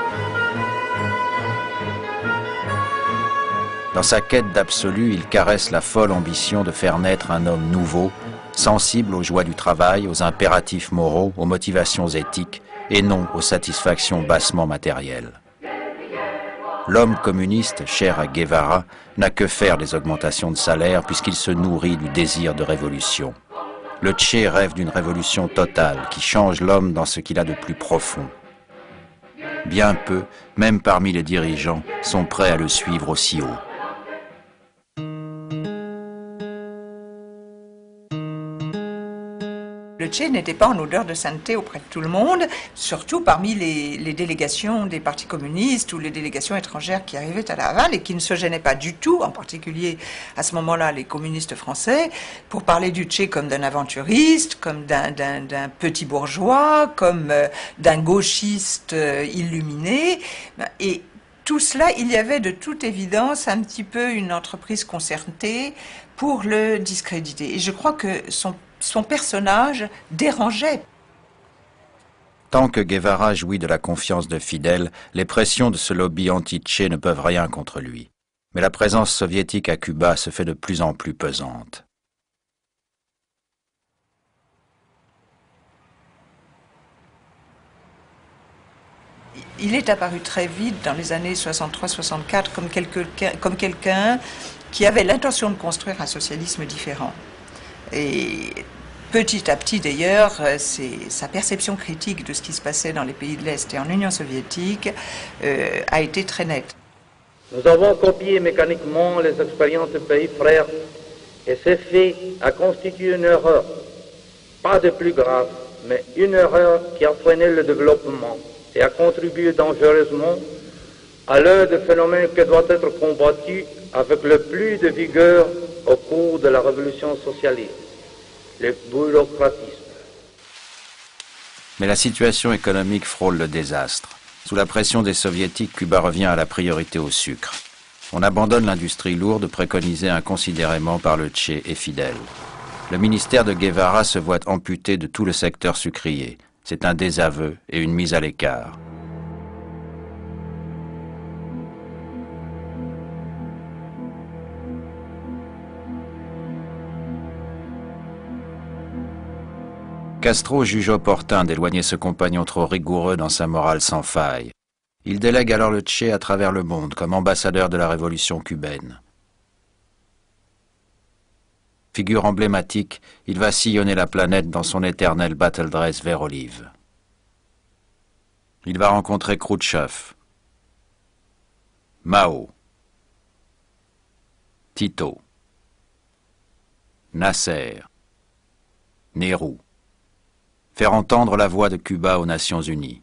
Dans sa quête d'absolu, il caresse la folle ambition de faire naître un homme nouveau, sensible aux joies du travail, aux impératifs moraux, aux motivations éthiques, et non aux satisfactions bassement matérielles. L'homme communiste, cher à Guevara, n'a que faire des augmentations de salaire puisqu'il se nourrit du désir de révolution. Le Che rêve d'une révolution totale qui change l'homme dans ce qu'il a de plus profond. Bien peu, même parmi les dirigeants, sont prêts à le suivre aussi haut. Le Che n'était pas en odeur de sainteté auprès de tout le monde, surtout parmi les délégations des partis communistes ou les délégations étrangères qui arrivaient à La Havane et qui ne se gênaient pas du tout, en particulier à ce moment-là les communistes français, pour parler du Che comme d'un aventuriste, comme d'un petit bourgeois, comme d'un gauchiste illuminé. Et tout cela, il y avait de toute évidence un petit peu une entreprise concertée pour le discréditer. Et je crois que son personnage dérangeait. Tant que Guevara jouit de la confiance de Fidel, les pressions de ce lobby anti-Che ne peuvent rien contre lui. Mais la présence soviétique à Cuba se fait de plus en plus pesante. Il est apparu très vite dans les années 63-64 comme quelqu'un qui avait l'intention de construire un socialisme différent. Et petit à petit d'ailleurs, sa perception critique de ce qui se passait dans les pays de l'Est et en Union soviétique a été très nette. Nous avons copié mécaniquement les expériences des pays frères et ce fait a constitué une erreur, pas de plus grave, mais une erreur qui a freiné le développement et a contribué dangereusement à l'heure de phénomènes qui doit être combattu avec le plus de vigueur au cours de la révolution socialiste, le bureaucratisme. Mais la situation économique frôle le désastre. Sous la pression des soviétiques, Cuba revient à la priorité au sucre. On abandonne l'industrie lourde préconisée inconsidérément par le Che et Fidel. Le ministère de Guevara se voit amputé de tout le secteur sucrier. C'est un désaveu et une mise à l'écart. Castro juge opportun d'éloigner ce compagnon trop rigoureux dans sa morale sans faille. Il délègue alors le Che à travers le monde comme ambassadeur de la révolution cubaine. Figure emblématique, il va sillonner la planète dans son éternel battle dress vert olive. Il va rencontrer Khrouchtchev, Mao, Tito, Nasser, Nehru. Faire entendre la voix de Cuba aux Nations Unies.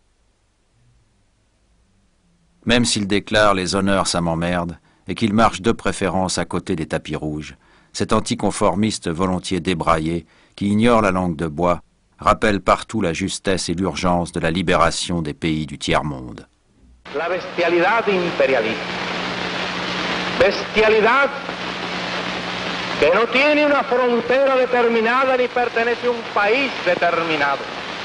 Même s'il déclare les honneurs ça m'emmerde et qu'il marche de préférence à côté des tapis rouges, cet anticonformiste volontiers débraillé, qui ignore la langue de bois, rappelle partout la justesse et l'urgence de la libération des pays du tiers-monde. La bestialidad imperialista. Bestialidad que no tiene una frontera determinada ni pertenece a un país determinado.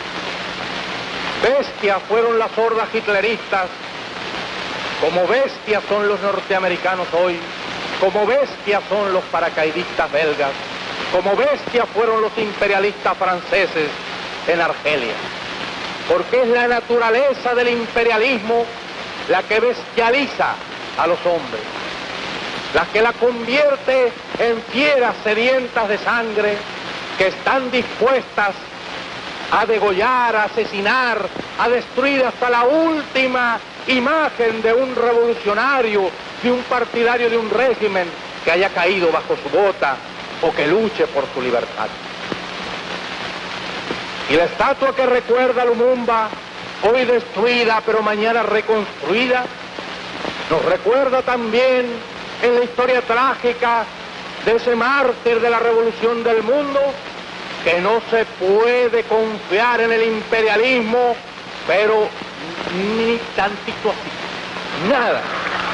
Bestias fueron las hordas hitleristas, como bestias son los norteamericanos hoy, como bestias son los paracaidistas belgas, como bestias fueron los imperialistas franceses en Argelia. Porque es la naturaleza del imperialismo la que bestializa a los hombres, la que la convierte en fieras sedientas de sangre que están dispuestas a degollar, a asesinar, a destruir hasta la última imagen de un revolucionario, de un partidario de un régimen que haya caído bajo su bota o que luche por su libertad. Y la estatua que recuerda a Lumumba, hoy destruida pero mañana reconstruida, nos recuerda también en la historia trágica de ese mártir de la revolución del mundo, que no se puede confiar en el imperialismo, pero ni tantito así, nada.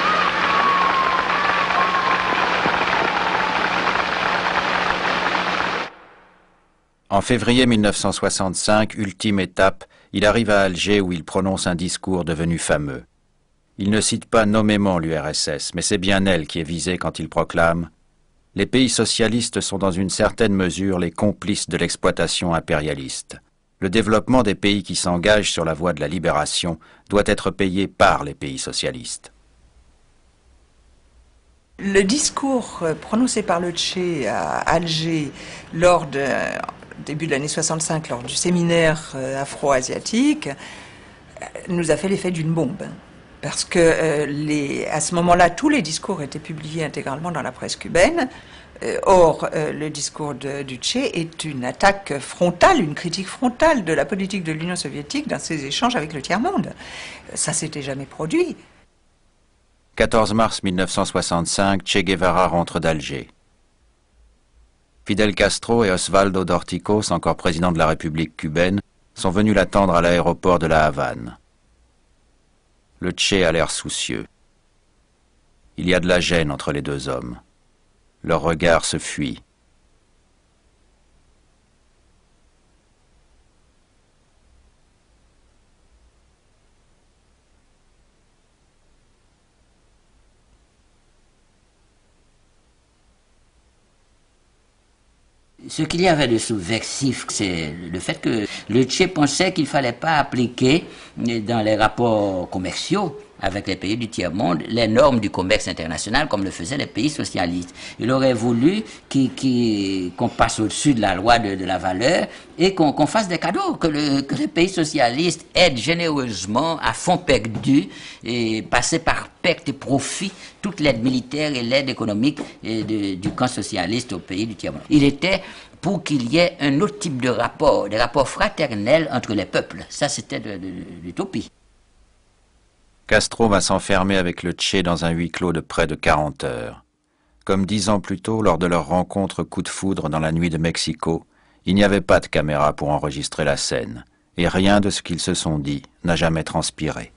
En février 1965, ultime étape, il arrive à Alger où il prononce un discours devenu fameux. Il ne cite pas nommément l'URSS, mais c'est bien elle qui est visée quand il proclame « Les pays socialistes sont dans une certaine mesure les complices de l'exploitation impérialiste. Le développement des pays qui s'engagent sur la voie de la libération doit être payé par les pays socialistes. » Le discours prononcé par le Che à Alger lors de début de l'année 65, lors du séminaire afro-asiatique, nous a fait l'effet d'une bombe. Parce que à ce moment-là, tous les discours étaient publiés intégralement dans la presse cubaine. Or, le discours du Che est une attaque frontale, une critique frontale de la politique de l'Union soviétique dans ses échanges avec le tiers-monde. Ça s'était jamais produit. 14 mars 1965, Che Guevara rentre d'Alger. Fidel Castro et Osvaldo Dorticos, encore président de la République cubaine, sont venus l'attendre à l'aéroport de La Havane. Le Che a l'air soucieux. Il y a de la gêne entre les deux hommes. Leurs regards se fuient. Ce qu'il y avait de subversif, c'est le fait que le Che pensait qu'il ne fallait pas appliquer dans les rapports commerciaux avec les pays du tiers-monde les normes du commerce international comme le faisaient les pays socialistes. Il aurait voulu qu'on passe au-dessus de la loi de la valeur et qu'on fasse des cadeaux, que les pays socialistes aident généreusement à fonds perdus et passer par perte et profit toute l'aide militaire et l'aide économique du camp socialiste aux pays du tiers-monde. Il était pour qu'il y ait un autre type de rapport, des rapports fraternels entre les peuples. Ça, c'était de l'utopie. Castro va s'enfermer avec le Che dans un huis clos de près de 40 heures. Comme 10 ans plus tôt, lors de leur rencontre coup de foudre dans la nuit de Mexico, il n'y avait pas de caméra pour enregistrer la scène, et rien de ce qu'ils se sont dit n'a jamais transpiré.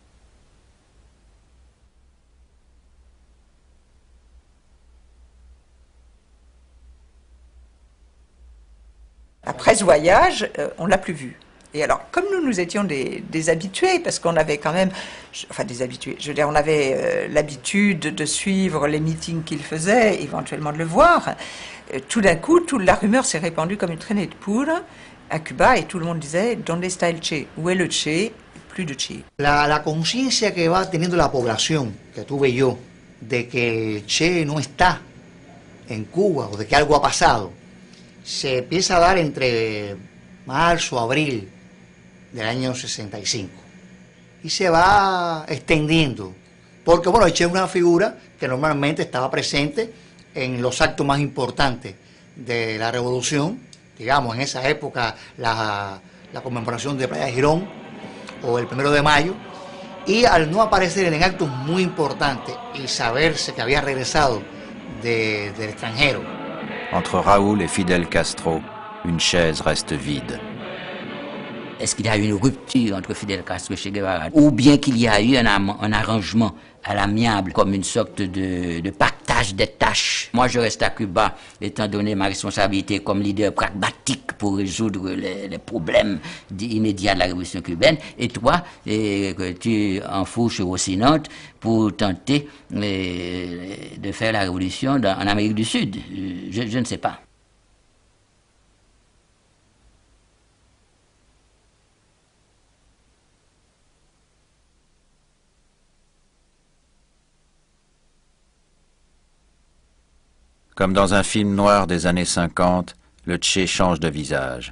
Après ce voyage, on ne l'a plus vu. Et alors, comme nous étions des habitués, parce qu'on avait quand même, enfin des habitués, je veux dire, on avait l'habitude de suivre les meetings qu'il faisait, éventuellement de le voir, tout d'un coup, toute la rumeur s'est répandue comme une traînée de poudre à Cuba, et tout le monde disait, ¿Dónde está el Che? Où est le Che? Plus de Che. La conciencia que va teniendo la población, que tuve yo, de que Che no está en Cuba, o de que algo ha pasado, se empieza a dar entre marzo, abril del año 65 y se va extendiendo porque bueno, Che es una figura que normalmente estaba presente en los actos más importantes de la revolución, digamos en esa época la conmemoración de Playa Girón o el 1 de mayo, y al no aparecer en actos muy importantes y saberse que había regresado del extranjero. Entre Raúl et Fidel Castro, une chaise reste vide. Est-ce qu'il y a eu une rupture entre Fidel Castro et Che Guevara? Ou bien qu'il y a eu un arrangement à l'amiable, comme une sorte de partage des tâches? Moi, je reste à Cuba, étant donné ma responsabilité comme leader pragmatique pour résoudre les problèmes immédiats de la révolution cubaine. Et toi, tu enfourches au Rocinante pour tenter de faire la révolution en Amérique du Sud. Je ne sais pas. Comme dans un film noir des années 50, le Che change de visage.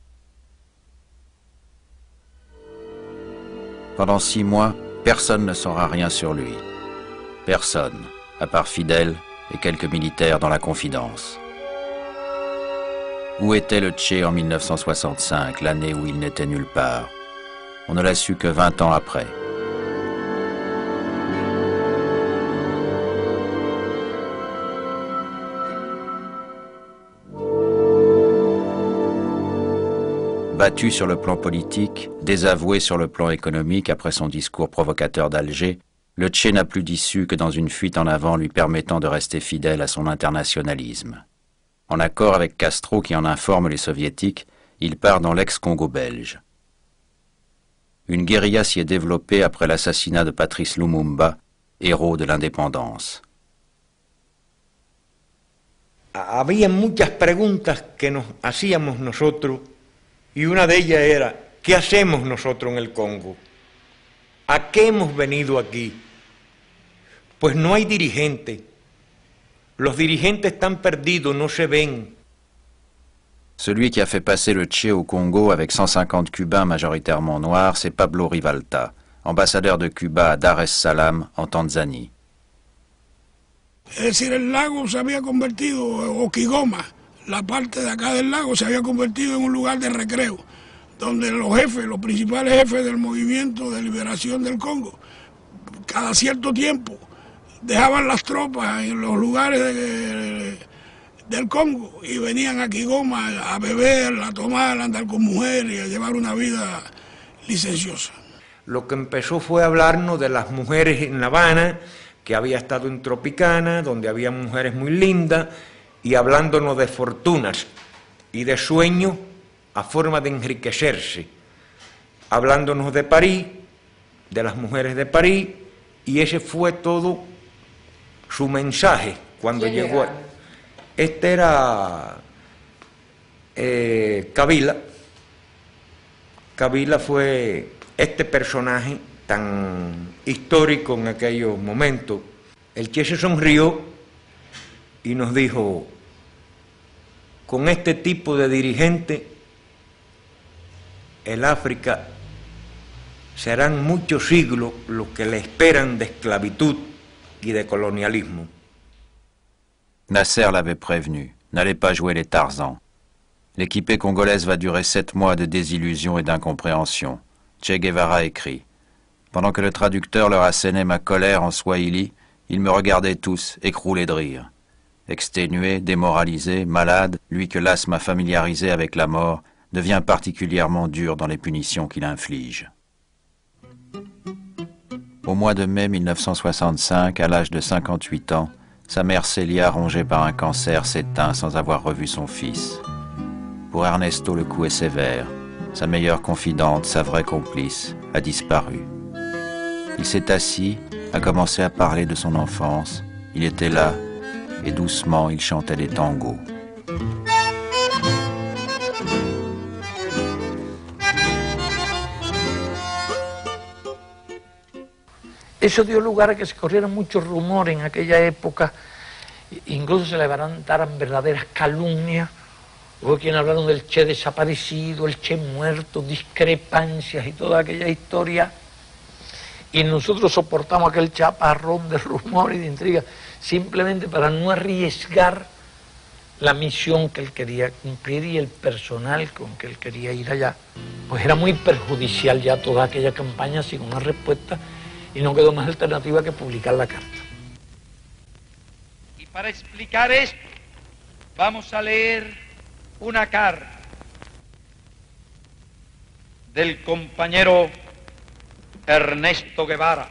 Pendant 6 mois, personne ne saura rien sur lui. Personne, à part Fidel et quelques militaires dans la confidence. Où était le Che en 1965, l'année où il n'était nulle part? On ne l'a su que 20 ans après. Battu sur le plan politique, désavoué sur le plan économique après son discours provocateur d'Alger, le Che n'a plus d'issue que dans une fuite en avant lui permettant de rester fidèle à son internationalisme. En accord avec Castro qui en informe les soviétiques, il part dans l'ex-Congo belge. Une guérilla s'y est développée après l'assassinat de Patrice Lumumba, héros de l'indépendance. Había muchas preguntas que nos hacíamos nosotros. Y una de ellas era, ¿qué hacemos nosotros en el Congo? ¿A qué hemos venido aquí? Pues no hay dirigentes. Los dirigentes están perdidos, no se ven. Celui qui a fait passer le Che au Congo avec 150 Cubains majoritairement noirs, c'est Pablo Rivalta, ambassadeur de Cuba à Dar es Salaam, en Tanzanie. Es decir, el lago se había convertido, o Kigoma, la parte de acá del lago se había convertido en un lugar de recreo, donde los jefes, los principales jefes del movimiento de liberación del Congo, cada cierto tiempo dejaban las tropas en los lugares del Congo y venían a Kigoma a beber, a tomar, a andar con mujeres y a llevar una vida licenciosa. Lo que empezó fue a hablarnos de las mujeres en La Habana, que había estado en Tropicana, donde había mujeres muy lindas, y hablándonos de fortunas y de sueños a forma de enriquecerse, hablándonos de París, de las mujeres de París, y ese fue todo su mensaje cuando llegó. Este era Kabila fue este personaje tan histórico en aquellos momentos. El Che se sonrió y nos dijo: con este tipo de dirigente, el África serán muchos siglos los que le esperan de esclavitud y de colonialismo. Nasser l'avait prévenu, n'allez pas jouer les Tarzans. L'équipée congolaise va durer 7 mois de désillusion et d'incompréhension. Che Guevara écrit: pendant que le traducteur leur assénait ma colère en swahili, ils me regardaient tous, écroulés de rire. Exténué, démoralisé, malade, lui que l'asthme a familiarisé avec la mort, devient particulièrement dur dans les punitions qu'il inflige. Au mois de mai 1965, à l'âge de 58 ans, sa mère Célia, rongée par un cancer, s'éteint sans avoir revu son fils. Pour Ernesto, le coup est sévère. Sa meilleure confidente, sa vraie complice, a disparu. Il s'est assis, a commencé à parler de son enfance. Il était là, et doucement, il chantait des tangos. Eso dio lugar a que se corrieran muchos rumores en aquella época, incluso se levantaran verdaderas calumnias. Hubo quienes hablaron del Che desaparecido, el Che muerto, discrepancias y toda aquella historia. Y nosotros soportamos aquel chaparrón de rumores y de intrigas simplemente para no arriesgar la misión que él quería cumplir y el personal con que él quería ir allá. Pues era muy perjudicial ya toda aquella campaña sin una respuesta, y no quedó más alternativa que publicar la carta. Y para explicar esto, vamos a leer una carta del compañero Ernesto Guevara.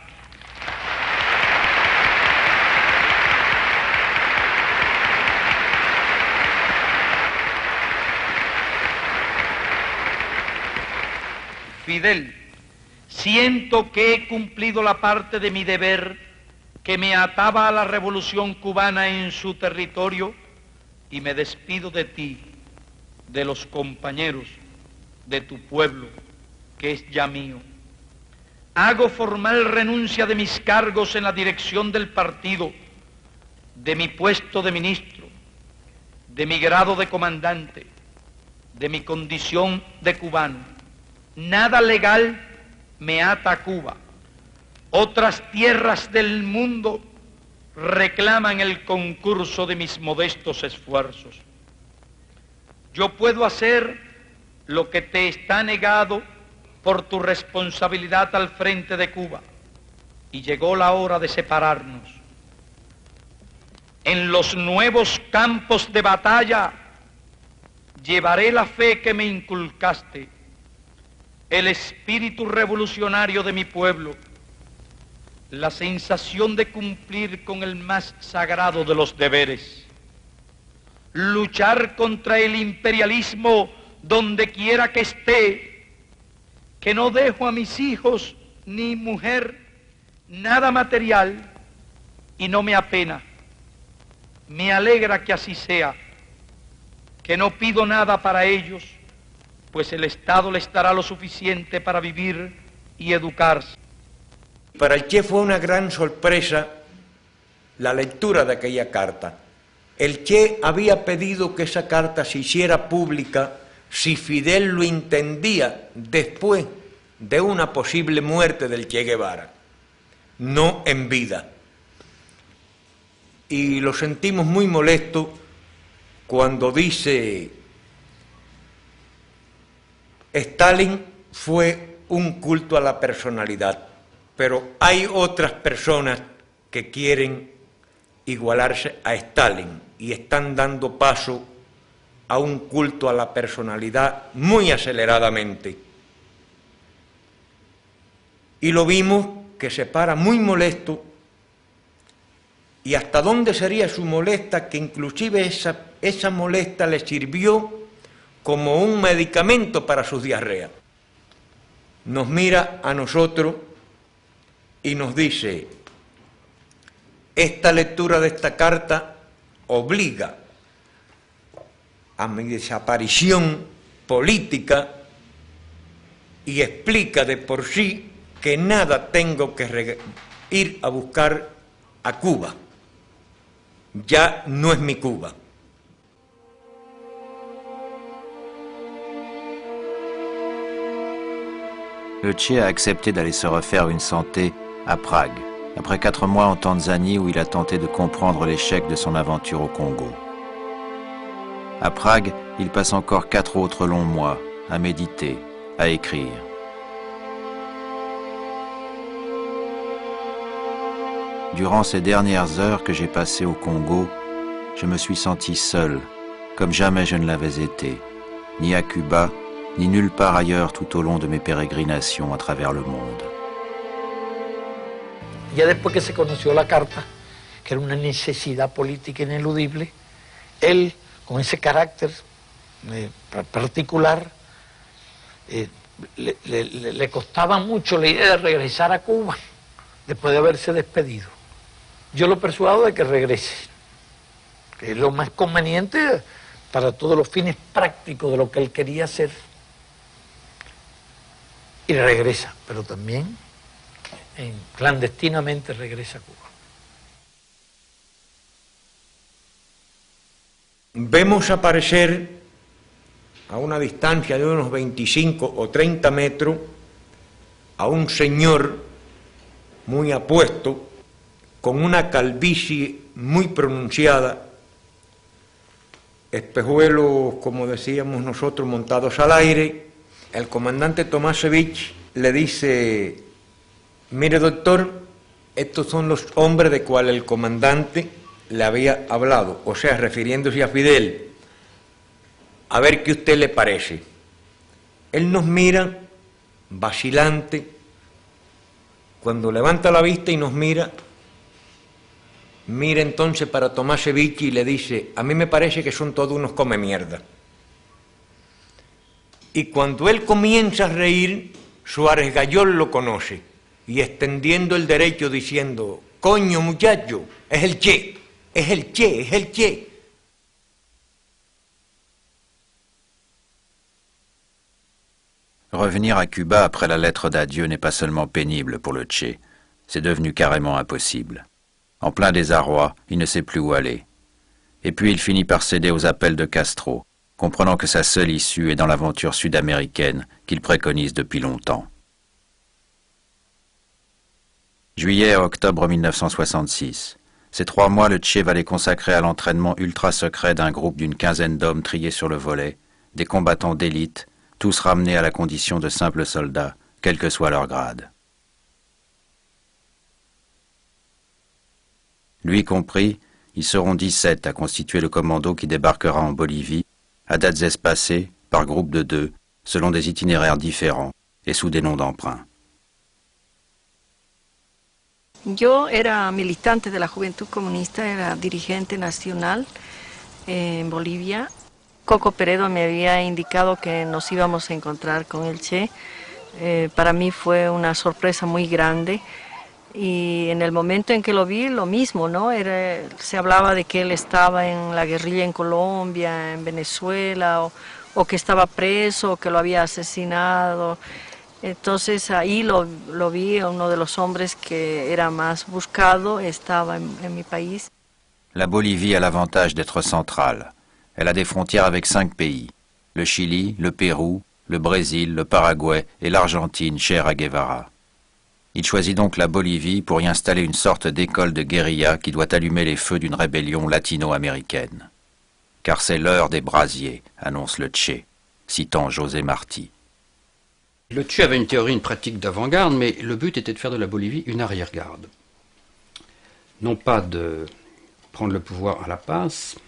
Fidel, siento que he cumplido la parte de mi deber que me ataba a la revolución cubana en su territorio y me despido de ti, de los compañeros, de tu pueblo, que es ya mío. Hago formal renuncia de mis cargos en la dirección del partido, de mi puesto de ministro, de mi grado de comandante, de mi condición de cubano. Nada legal me ata a Cuba. Otras tierras del mundo reclaman el concurso de mis modestos esfuerzos. Yo puedo hacer lo que te está negado por tu responsabilidad al frente de Cuba, y llegó la hora de separarnos. En los nuevos campos de batalla llevaré la fe que me inculcaste, el espíritu revolucionario de mi pueblo, la sensación de cumplir con el más sagrado de los deberes, luchar contra el imperialismo donde quiera que esté, que no dejo a mis hijos ni mujer nada material y no me apena, me alegra que así sea, que no pido nada para ellos, pues el Estado les dará lo suficiente para vivir y educarse. Para el Che fue una gran sorpresa la lectura de aquella carta. El Che había pedido que esa carta se hiciera pública si Fidel lo entendía después de una posible muerte del Che Guevara, no en vida. Y lo sentimos muy molesto cuando dice: Stalin fue un culto a la personalidad, pero hay otras personas que quieren igualarse a Stalin y están dando paso a un culto a la personalidad muy aceleradamente. Y lo vimos que se para muy molesto, y hasta dónde sería su molesta, que inclusive esa molesta le sirvió como un medicamento para sus diarreas. Nos mira a nosotros y nos dice: esta lectura de esta carta obliga a mi desaparición política y explica de por sí que nada tengo que ir a buscar a Cuba. Ya no es mi Cuba. Le Che a accepté d'aller se refaire une santé à Prague, après 4 mois en Tanzanie où il a tenté de comprendre l'échec de son aventure au Congo. À Prague, il passe encore 4 autres longs mois à méditer, à écrire. Durant ces dernières heures que j'ai passées au Congo, je me suis senti seul, comme jamais je ne l'avais été, ni à Cuba, ni nulle part ailleurs tout au long de mes pérégrinations à travers le monde. Ya después que se conoció la carta, que era una necesidad política ineludible, él, con ese carácter particular, le costaba mucho la idea de regresar a Cuba después de haberse despedido. Yo lo persuado de que regrese, que es lo más conveniente para todos los fines prácticos de lo que él quería hacer. Y regresa, pero también clandestinamente regresa a Cuba. Vemos aparecer a una distancia de unos 25 o 30 metros a un señor muy apuesto, con una calvicie muy pronunciada, espejuelos, como decíamos nosotros, montados al aire. El comandante Tomasevich le dice: mire doctor, estos son los hombres de cuales el comandante le había hablado, o sea, refiriéndose a Fidel, a ver qué a usted le parece. Él nos mira, vacilante, cuando levanta la vista y nos mira, mira entonces para Tomasevich y le dice: a mí me parece que son todos unos come mierda. Y cuando él comienza a reír, Suárez Gayol lo conoce, y extendiendo el derecho diciendo: coño muchacho, es el Che, es el Che, es el Che. Revenir à Cuba après la lettre d'adieu n'est pas seulement pénible pour le Che, c'est devenu carrément impossible. En plein désarroi, il ne sait plus où aller. Et puis il finit par céder aux appels de Castro, comprenant que sa seule issue est dans l'aventure sud-américaine qu'il préconise depuis longtemps. Juillet à octobre 1966. Ces 3 mois, le Che va les consacrer à l'entraînement ultra-secret d'un groupe d'une quinzaine d'hommes triés sur le volet, des combattants d'élite, tous ramenés à la condition de simples soldats, quel que soit leur grade. Lui compris, ils seront 17 à constituer le commando qui débarquera en Bolivie, à dates espacées, par groupe de 2, selon des itinéraires différents et sous des noms d'emprunt. Yo era militante de la Juventud Comunista, era dirigente nacional en Bolivia. Coco Peredo me había indicado que nos íbamos a encontrar con el Che. Para mí fue una sorpresa muy grande. Y en el momento en que lo vi, lo mismo, ¿no? Se hablaba de que él estaba en la guerrilla en Colombia, en Venezuela, o que estaba preso, o que lo había asesinado. Entonces ahí lo vi, uno de los hombres que era más buscado, estaba en mi país. La Bolivie a l'avantage d'être centrale. Elle a des frontières avec 5 pays, le Chili, le Pérou, le Brésil, le Paraguay et l'Argentine, chère à Guevara. Il choisit donc la Bolivie pour y installer une sorte d'école de guérilla qui doit allumer les feux d'une rébellion latino-américaine. Car c'est l'heure des brasiers, annonce le Che, citant José Martí. Le Che avait une théorie, une pratique d'avant-garde, mais le but était de faire de la Bolivie une arrière-garde. Non pas de prendre le pouvoir à la passe,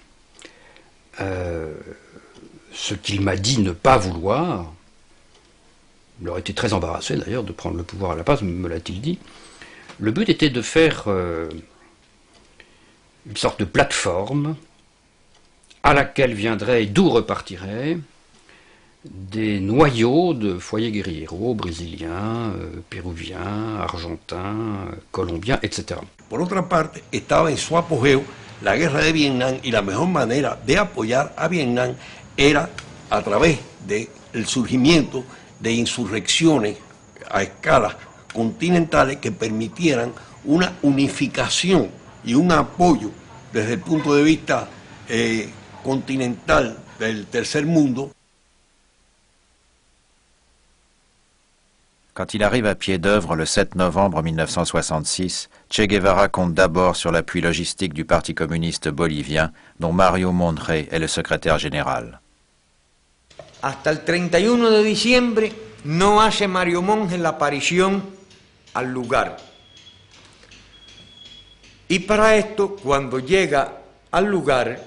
ce qu'il m'a dit ne pas vouloir. Il aurait été très embarrassé d'ailleurs de prendre le pouvoir à la passe, me l'a-t-il dit. Le but était de faire une sorte de plateforme à laquelle viendraient et d'où repartiraient des noyaux de foyers guerrilleros brésiliens, péruviens, argentins, colombiens, etc. Por otra parte, estaba en su apogeo la guerra de Vietnam y la mejor manera de apoyar a Vietnam era a través del surgimiento de insurrecciones a escalas continentales que permitieran una unificación y un apoyo desde el punto de vista continental del tercer mundo. Quand il arrive à pied d'œuvre le 7 novembre 1966, Che Guevara compte d'abord sur l'appui logistique du Parti communiste bolivien, dont Mario Monrey est le secrétaire général. Hasta el 31 de diciembre no hace Mario Monge la aparición al lugar. Y para esto, cuando llega al lugar,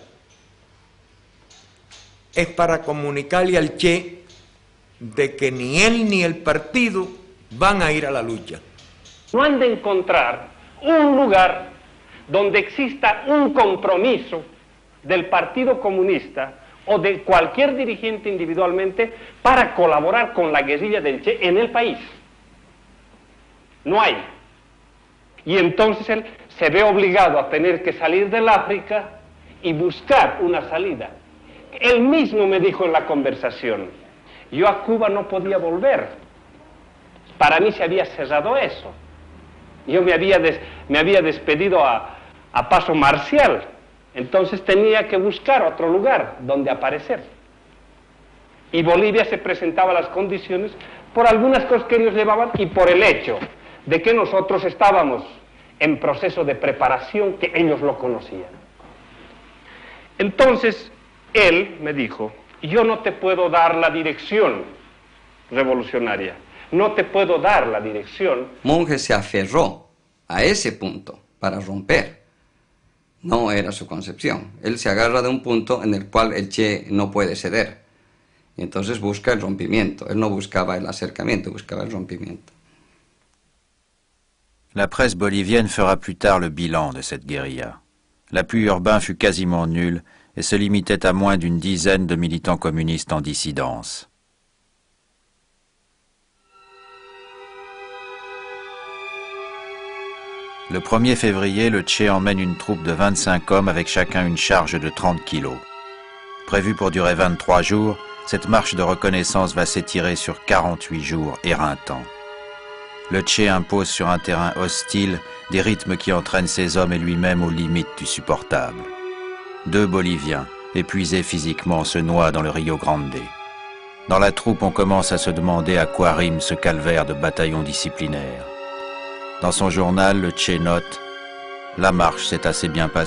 es para comunicarle al Che de que ni él ni el partido van a ir a la lucha. No han de encontrar un lugar donde exista un compromiso del Partido Comunista o de cualquier dirigente individualmente para colaborar con la guerrilla del Che en el país. No hay. Y entonces él se ve obligado a tener que salir del África y buscar una salida. Él mismo me dijo en la conversación, yo a Cuba no podía volver. Para mí se había cerrado eso. Yo me había despedido a paso marcial. Entonces tenía que buscar otro lugar donde aparecer. Y Bolivia se presentaba las condiciones por algunas cosas que ellos llevaban y por el hecho de que nosotros estábamos en proceso de preparación que ellos lo conocían. Entonces, él me dijo, yo no te puedo dar la dirección revolucionaria, no te puedo dar la dirección. Monge se aferró a ese punto para romper. No era su concepción. Él se agarra de un punto en el cual el Che no puede ceder. Y entonces busca el rompimiento. Él no buscaba el acercamiento, buscaba el rompimiento. La presse bolivienne fera plus tard le bilan de cette guérilla. L'appui urbain fut quasiment nul et se limitait à moins d'une dizaine de militants communistes en dissidence. Le 1er février, le Che emmène une troupe de 25 hommes avec chacun une charge de 30 kilos. Prévue pour durer 23 jours, cette marche de reconnaissance va s'étirer sur 48 jours éreintants. Le Che impose sur un terrain hostile des rythmes qui entraînent ses hommes et lui-même aux limites du supportable. 2 Boliviens, épuisés physiquement, se noient dans le Rio Grande. Dans la troupe, on commence à se demander à quoi rime ce calvaire de bataillon disciplinaire. Dans son journal, le Che note « La marche s'est assez bien passée ».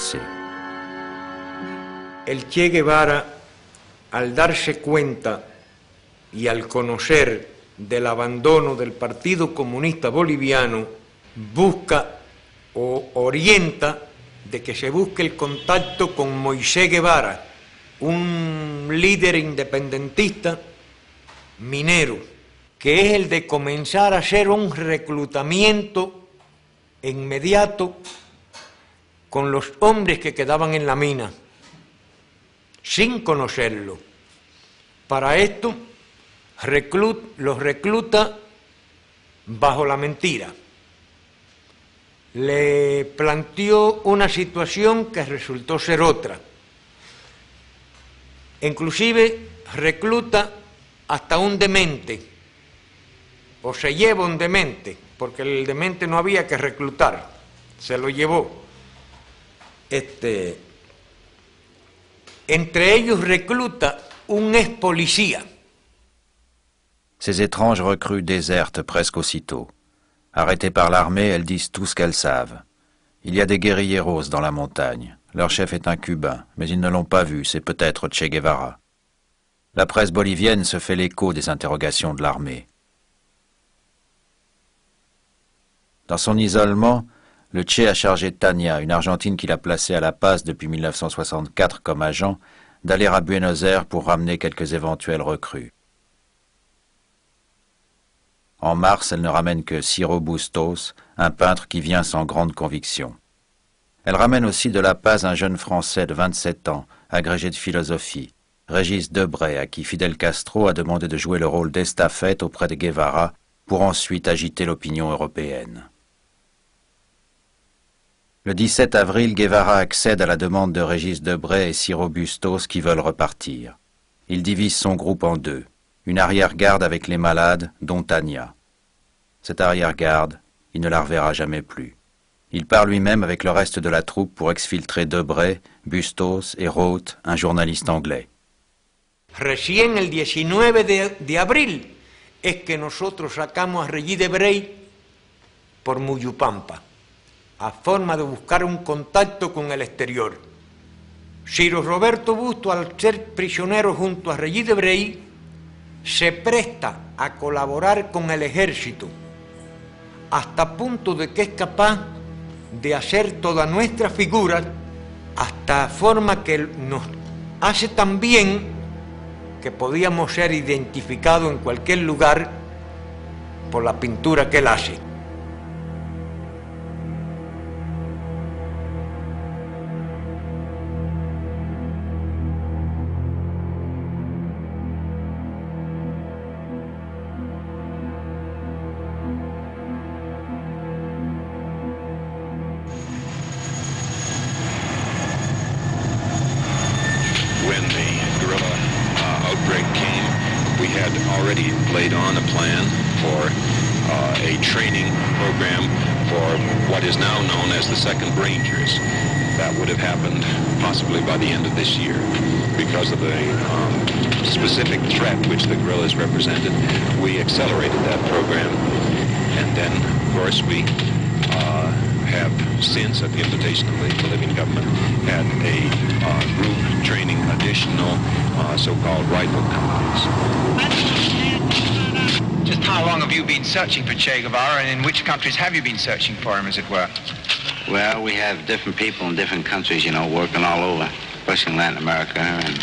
El Che Guevara, al darse cuenta y al conocer del abandono del Partido Comunista Boliviano, busca o orienta de que se busque el contacto con Moisés Guevara, un líder independentista minero, que es el de comenzar a hacer un reclutamiento inmediato con los hombres que quedaban en la mina, sin conocerlo. Para esto, los recluta bajo la mentira. Le planteó una situación que resultó ser otra. Inclusive recluta hasta un demente, o se lleva un demente, porque el demente no había que reclutar, se lo llevó. Entre ellos recluta un ex policía. Ces étranges recrues désertent presque aussitôt. Arrêtées par l'armée, elles disent tout ce qu'elles savent. Il y a des guérilleros dans la montagne. Leur chef est un Cubain, mais ils ne l'ont pas vu, c'est peut-être Che Guevara. La presse bolivienne se fait l'écho des interrogations de l'armée. Dans son isolement, le Che a chargé Tania, une Argentine qu'il a placée à La Paz depuis 1964 comme agent, d'aller à Buenos Aires pour ramener quelques éventuels recrues. En mars, elle ne ramène que Ciro Bustos, un peintre qui vient sans grande conviction. Elle ramène aussi de La Paz un jeune Français de 27 ans, agrégé de philosophie, Régis Debray, à qui Fidel Castro a demandé de jouer le rôle d'estafette auprès de Guevara pour ensuite agiter l'opinion européenne. Le 17 avril, Guevara accède à la demande de Régis Debray et Ciro Bustos qui veulent repartir. Il divise son groupe en deux, une arrière-garde avec les malades, dont Tania. Cette arrière-garde, il ne la reverra jamais plus. Il part lui-même avec le reste de la troupe pour exfiltrer Debray, Bustos et Roth, un journaliste anglais. Recién el 19 de abril es que nosotros sacamos a Régis Debray por Muyupampa, a forma de buscar un contacto con el exterior. Ciro Roberto Bustos, al ser prisionero junto a Régis Debray, se presta a colaborar con el ejército, hasta punto de que es capaz de hacer toda nuestra figura, hasta forma que nos hace tan bien que podíamos ser identificados en cualquier lugar por la pintura que él hace. Laid on a plan for a training program for what is now known as the 2nd Rangers. That would have happened possibly by the end of this year. Because of the specific threat which the guerrillas represented, we accelerated that program. And then, of course, we have since, at the invitation of the Bolivian government, had a group training additional so-called rifle companies. Just how long have you been searching for Che Guevara, and in which countries have you been searching for him, as it were? Well, we have different people in different countries, you know, working all over, especially in Latin America and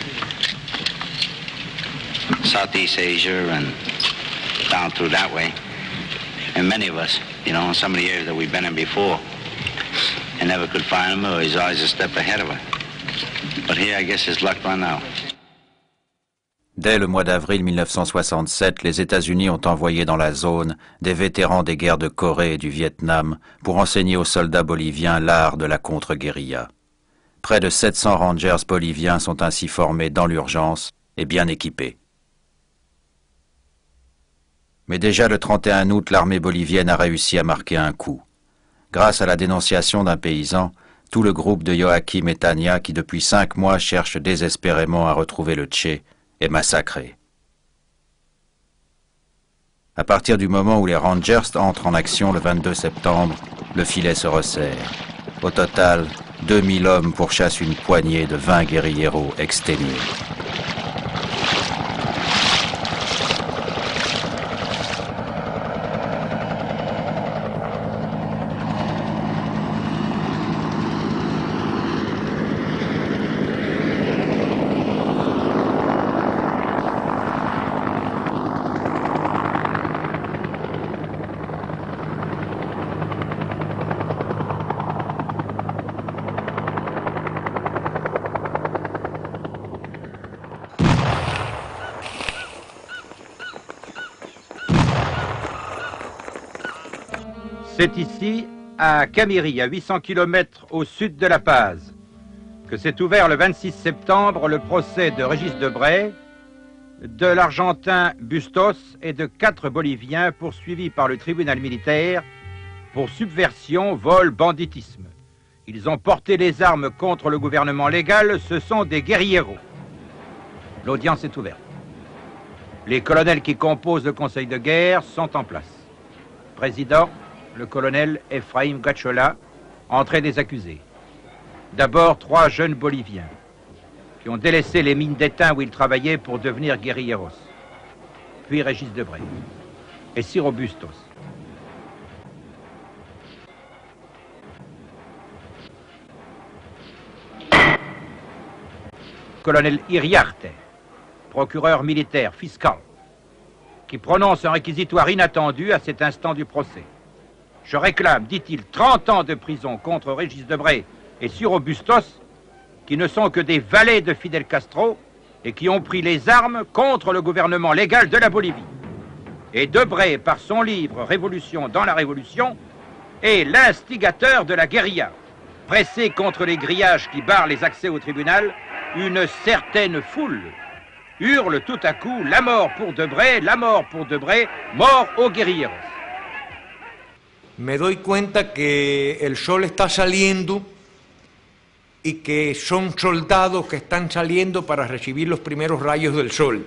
Southeast Asia and down through that way. And many of us, you know, in some of the areas that we've been in before and never could find him, or he's always a step ahead of us. But here, I guess his luck run out. Dès le mois d'avril 1967, les États-Unis ont envoyé dans la zone des vétérans des guerres de Corée et du Vietnam pour enseigner aux soldats boliviens l'art de la contre-guérilla. Près de 700 Rangers boliviens sont ainsi formés dans l'urgence et bien équipés. Mais déjà le 31 août, l'armée bolivienne a réussi à marquer un coup. Grâce à la dénonciation d'un paysan, tout le groupe de Joaquim et Tania, qui depuis 5 mois cherche désespérément à retrouver le Che, est massacré. À partir du moment où les Rangers entrent en action le 22 septembre, le filet se resserre. Au total, 2000 hommes pourchassent une poignée de 20 guérilleros exténués. C'est ici, à Camiri, à 800 km au sud de La Paz, que s'est ouvert le 26 septembre le procès de Régis Debray, de l'Argentin Bustos et de 4 Boliviens poursuivis par le tribunal militaire pour subversion, vol, banditisme. Ils ont porté les armes contre le gouvernement légal, ce sont des guérilleros. L'audience est ouverte. Les colonels qui composent le conseil de guerre sont en place. Président, le colonel Ephraim Gachola, entrée des accusés. D'abord 3 jeunes Boliviens qui ont délaissé les mines d'étain où ils travaillaient pour devenir guérilleros. Puis Régis Debray et Ciro Bustos. Colonel Iriarte, procureur militaire fiscal, qui prononce un réquisitoire inattendu à cet instant du procès. Je réclame, dit-il, 30 ans de prison contre Régis Debray et Ciro Bustos, qui ne sont que des valets de Fidel Castro et qui ont pris les armes contre le gouvernement légal de la Bolivie. Et Debray, par son livre « Révolution dans la Révolution », est l'instigateur de la guérilla. Pressé contre les grillages qui barrent les accès au tribunal, une certaine foule hurle tout à coup « La mort pour Debré, la mort pour Debré, mort aux guerrilleros ». Me doy cuenta que el sol está saliendo y que son soldados que están saliendo para recibir los primeros rayos del sol.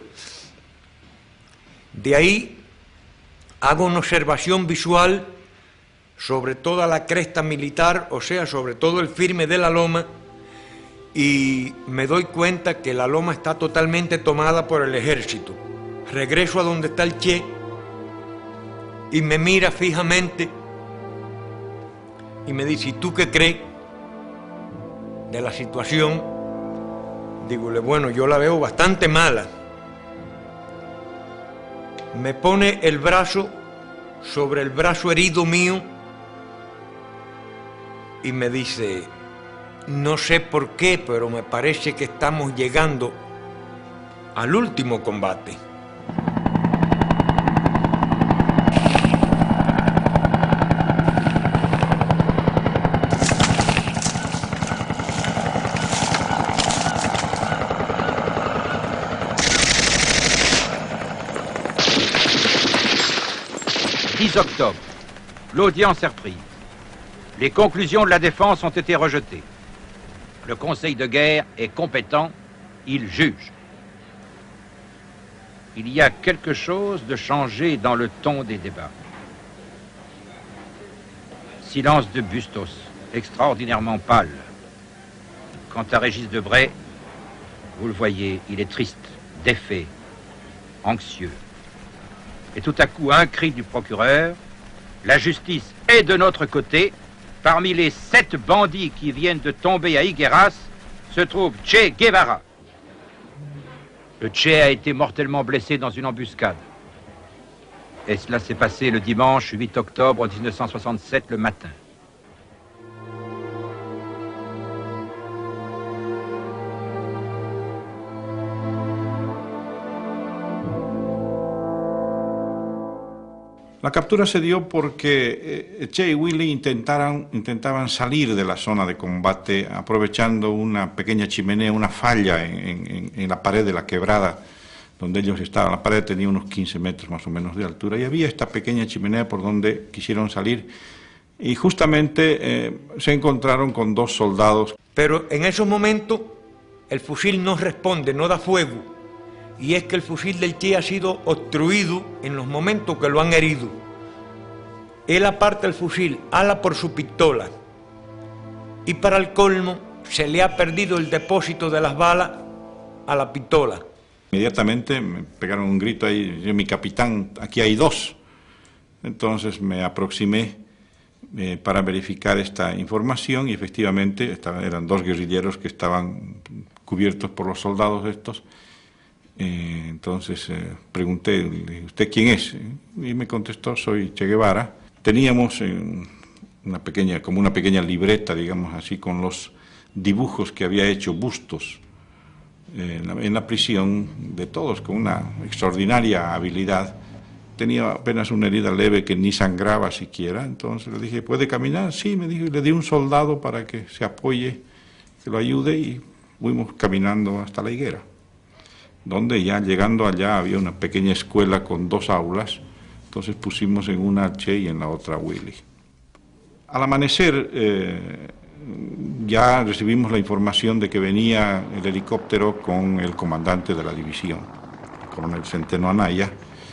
De ahí hago una observación visual sobre toda la cresta militar, o sea, sobre todo el firme de la loma, y me doy cuenta que la loma está totalmente tomada por el ejército. Regreso a donde está el Che y me mira fijamente y me dice, ¿y tú qué crees de la situación? Dígole, bueno, yo la veo bastante mala. Me pone el brazo sobre el brazo herido mío y me dice, no sé por qué, pero me parece que estamos llegando al último combate. Octobre, l'audience est reprise. Les conclusions de la défense ont été rejetées. Le Conseil de guerre est compétent, il juge. Il y a quelque chose de changé dans le ton des débats. Silence de Bustos, extraordinairement pâle. Quant à Régis Debray, vous le voyez, il est triste, défait, anxieux. Et tout à coup, un cri du procureur, la justice est de notre côté. Parmi les 7 bandits qui viennent de tomber à Higueras, se trouve Che Guevara. Le Che a été mortellement blessé dans une embuscade. Et cela s'est passé le dimanche 8 octobre 1967, le matin. La captura se dio porque Che y Willy intentaban salir de la zona de combate aprovechando una pequeña chimenea, una falla en la pared de la quebrada donde ellos estaban. La pared tenía unos 15 metros más o menos de altura y había esta pequeña chimenea por donde quisieron salir y justamente se encontraron con 2 soldados. Pero en esos momentos el fusil no responde, no da fuego. Y es que el fusil del Che ha sido obstruido en los momentos que lo han herido. Él aparta el fusil, ala por su pistola y para el colmo se le ha perdido el depósito de las balas a la pistola. Inmediatamente me pegaron un grito ahí, yo, mi capitán, aquí hay 2. Entonces me aproximé para verificar esta información y efectivamente eran 2 guerrilleros que estaban cubiertos por los soldados estos. Entonces pregunté, ¿usted quién es? Y me contestó, soy Che Guevara. Teníamos como una pequeña libreta, digamos así, con los dibujos que había hecho Bustos en la prisión de todos, con una extraordinaria habilidad. Tenía apenas una herida leve que ni sangraba siquiera, entonces le dije, ¿puede caminar? Sí, me dijo, y le di un soldado para que se apoye, que lo ayude, y fuimos caminando hasta la higuera, donde ya llegando allá había una pequeña escuela con 2 aulas, entonces pusimos en una Che y en la otra Willy. Al amanecer ya recibimos la información de que venía el helicóptero con el comandante de la división, el coronel Centeno Anaya,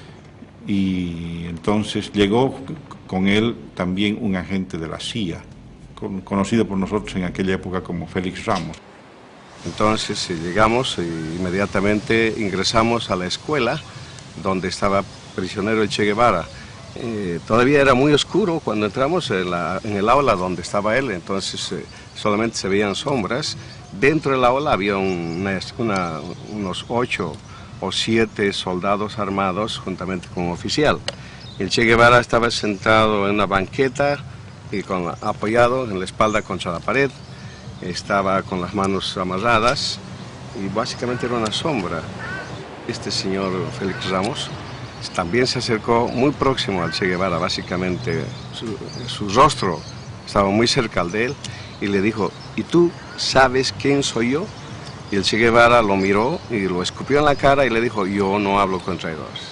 y entonces llegó con él también un agente de la CIA, conocido por nosotros en aquella época como Félix Ramos. Entonces llegamos e inmediatamente ingresamos a la escuela donde estaba prisionero el Che Guevara. Todavía era muy oscuro cuando entramos en el aula donde estaba él, entonces solamente se veían sombras. Dentro del aula había unos 8 o 7 soldados armados juntamente con un oficial. El Che Guevara estaba sentado en una banqueta y apoyado en la espalda contra la pared. Estaba con las manos amarradas y básicamente era una sombra. Este señor Félix Ramos también se acercó muy próximo al Che Guevara, básicamente su rostro estaba muy cerca de él, y le dijo, ¿y tú sabes quién soy yo? Y el Che Guevara lo miró y lo escupió en la cara y le dijo, yo no hablo con traidores.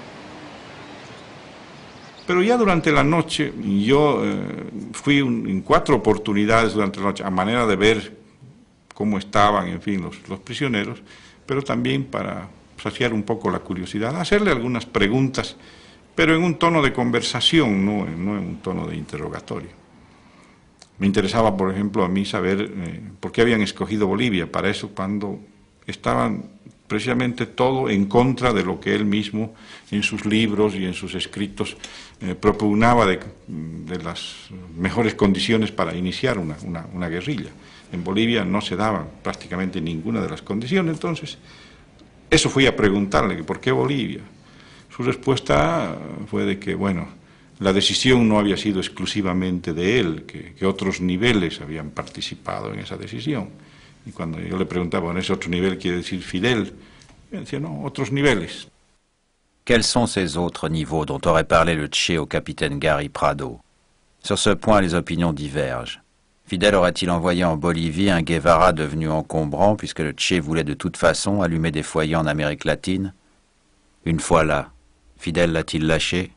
Pero ya durante la noche, yo fui en 4 oportunidades durante la noche, a manera de ver cómo estaban, en fin, los prisioneros, pero también para saciar un poco la curiosidad, hacerle algunas preguntas, pero en un tono de conversación, no en un tono de interrogatorio. Me interesaba, por ejemplo, a mí saber por qué habían escogido Bolivia para eso, cuando estaban precisamente todo en contra de lo que él mismo en sus libros y en sus escritos propugnaba de las mejores condiciones para iniciar una guerrilla. En Bolivia no se daban prácticamente ninguna de las condiciones, entonces eso fui a preguntarle, ¿por qué Bolivia? Su respuesta fue de que, bueno, la decisión no había sido exclusivamente de él, que otros niveles habían participado en esa decisión. Y cuando yo le preguntaba, bueno, ese otro nivel quiere decir Fidel, él decía, no, otros niveles. Quels sont ces autres niveaux dont aurait parlé le Che au capitaine Gary Prado? Sur ce point, les opinions divergent. Fidel aurait-il envoyé en Bolivie un Guevara devenu encombrant puisque le Che voulait de toute façon allumer des foyers en Amérique latine? Une fois là, Fidel l'a-t-il lâché?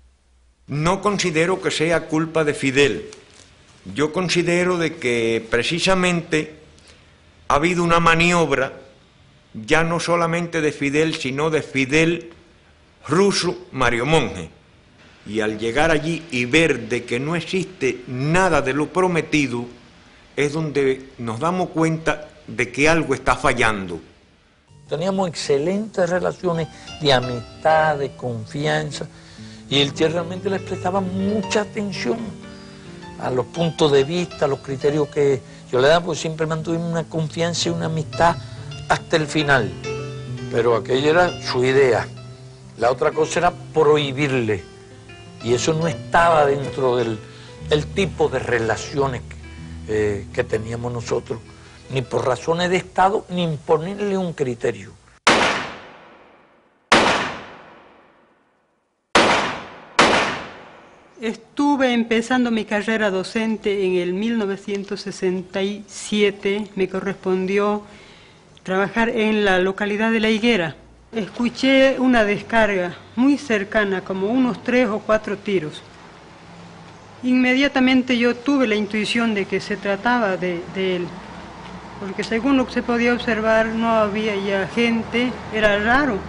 No considero que sea culpa de Fidel. Yo considero de que precisamente ha habido una maniobra, ya no solamente de Fidel, sino de Fidel ruso Mario Monge. Y al llegar allí y ver de que no existe nada de lo prometido, es donde nos damos cuenta de que algo está fallando. Teníamos excelentes relaciones de amistad, de confianza, y el Che realmente les prestaba mucha atención a los puntos de vista, a los criterios que yo le daba, pues siempre mantuvimos una confianza y una amistad hasta el final. Pero aquella era su idea. La otra cosa era prohibirle. Y eso no estaba dentro del tipo de relaciones que teníamos nosotros, ni por razones de Estado, ni imponerle un criterio. Estuve empezando mi carrera docente en el 1967, me correspondió trabajar en la localidad de La Higuera. Escuché una descarga muy cercana, como unos 3 o 4 tiros. Inmediatamente yo tuve la intuición de que se trataba de él, porque según lo que se podía observar no había ya gente, era raro.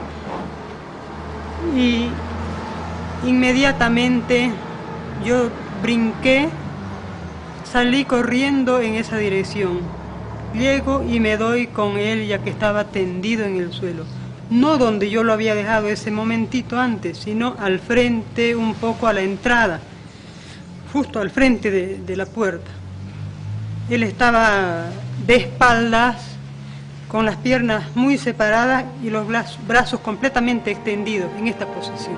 Y inmediatamente yo brinqué, salí corriendo en esa dirección. Llego y me doy con él ya que estaba tendido en el suelo. No donde yo lo había dejado ese momentito antes, sino al frente, un poco a la entrada, justo al frente de la puerta. Él estaba de espaldas, con las piernas muy separadas y los brazos completamente extendidos en esta posición.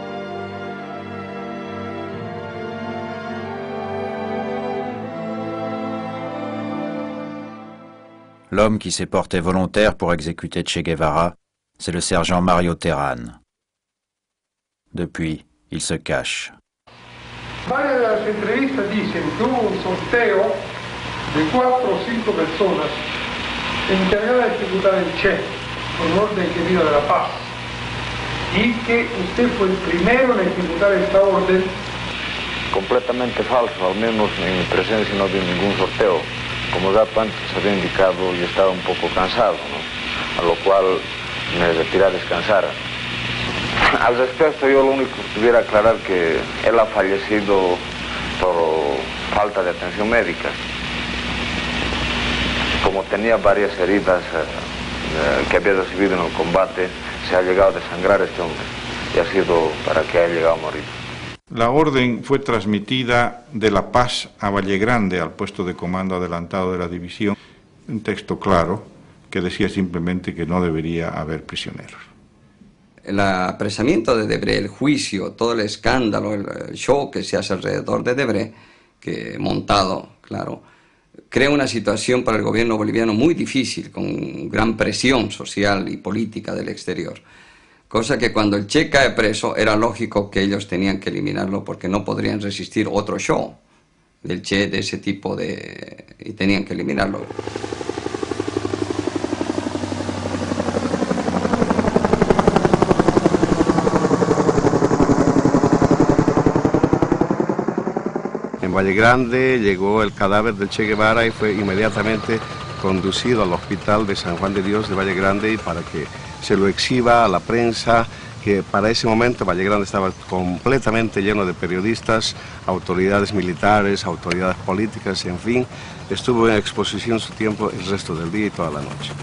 L'homme qui s'est porté volontaire pour exécuter Che Guevara, c'est le sergent Mario Terán. Depuis, il se cache. Varias de las entrevistas dicen que hubo un sorteo de 4 o 5 personas encargadas de ejecutar el Che por orden que vino de la paz, y que usted fue el primero en ejecutar esta orden. Completamente falso, al menos en mi presencia no había ningún sorteo. Como ya antes había indicado, yo estaba un poco cansado, ¿no? A lo cual me retiré a descansar. Al respecto, yo lo único que pudiera aclarar que él ha fallecido por falta de atención médica. Como tenía varias heridas que había recibido en el combate, se ha llegado a desangrar este hombre y ha sido para que haya llegado a morir. La orden fue transmitida de La Paz a Valle Grande, al puesto de comando adelantado de la división, un texto claro que decía simplemente que no debería haber prisioneros. El apresamiento de Debré, el juicio, todo el escándalo, el show que se hace alrededor de Debré, que montado, claro, crea una situación para el gobierno boliviano muy difícil, con gran presión social y política del exterior. Cosa que cuando el Che cae preso era lógico que ellos tenían que eliminarlo porque no podrían resistir otro show del Che de ese tipo y tenían que eliminarlo. En Valle Grande llegó el cadáver del Che Guevara y fue inmediatamente conducido al hospital de San Juan de Dios de Valle Grande para que se lo exhiba a la prensa, que para ese momento Valle Grande estaba completamente lleno de periodistas, autoridades militares, autoridades políticas, en fin, estuvo en exposición su tiempo el resto del día y toda la noche.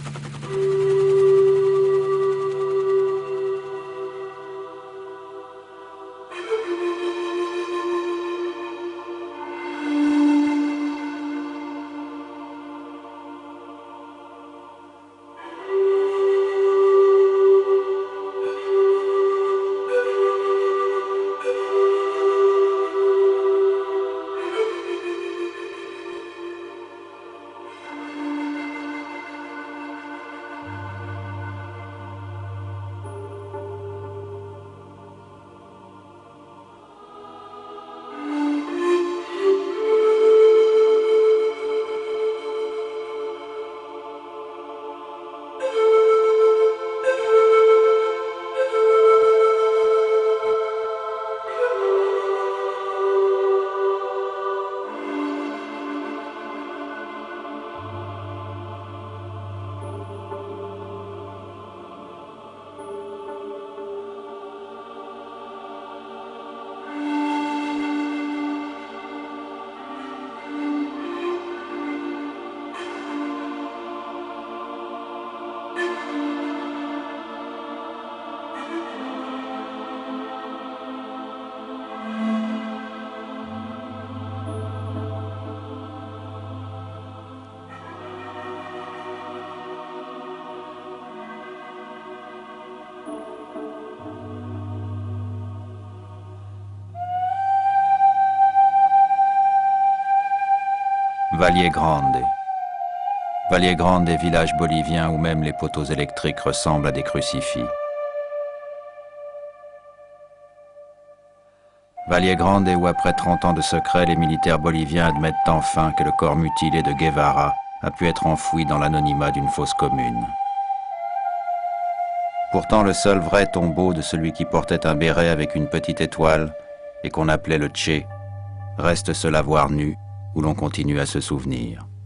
Valle Grande. Valle Grande est village bolivien où même les poteaux électriques ressemblent à des crucifix. Valle Grande où après 30 ans de secret, les militaires boliviens admettent enfin que le corps mutilé de Guevara a pu être enfoui dans l'anonymat d'une fosse commune. Pourtant, le seul vrai tombeau de celui qui portait un béret avec une petite étoile et qu'on appelait le Che reste ce lavoir nu où l'on continue à se souvenir.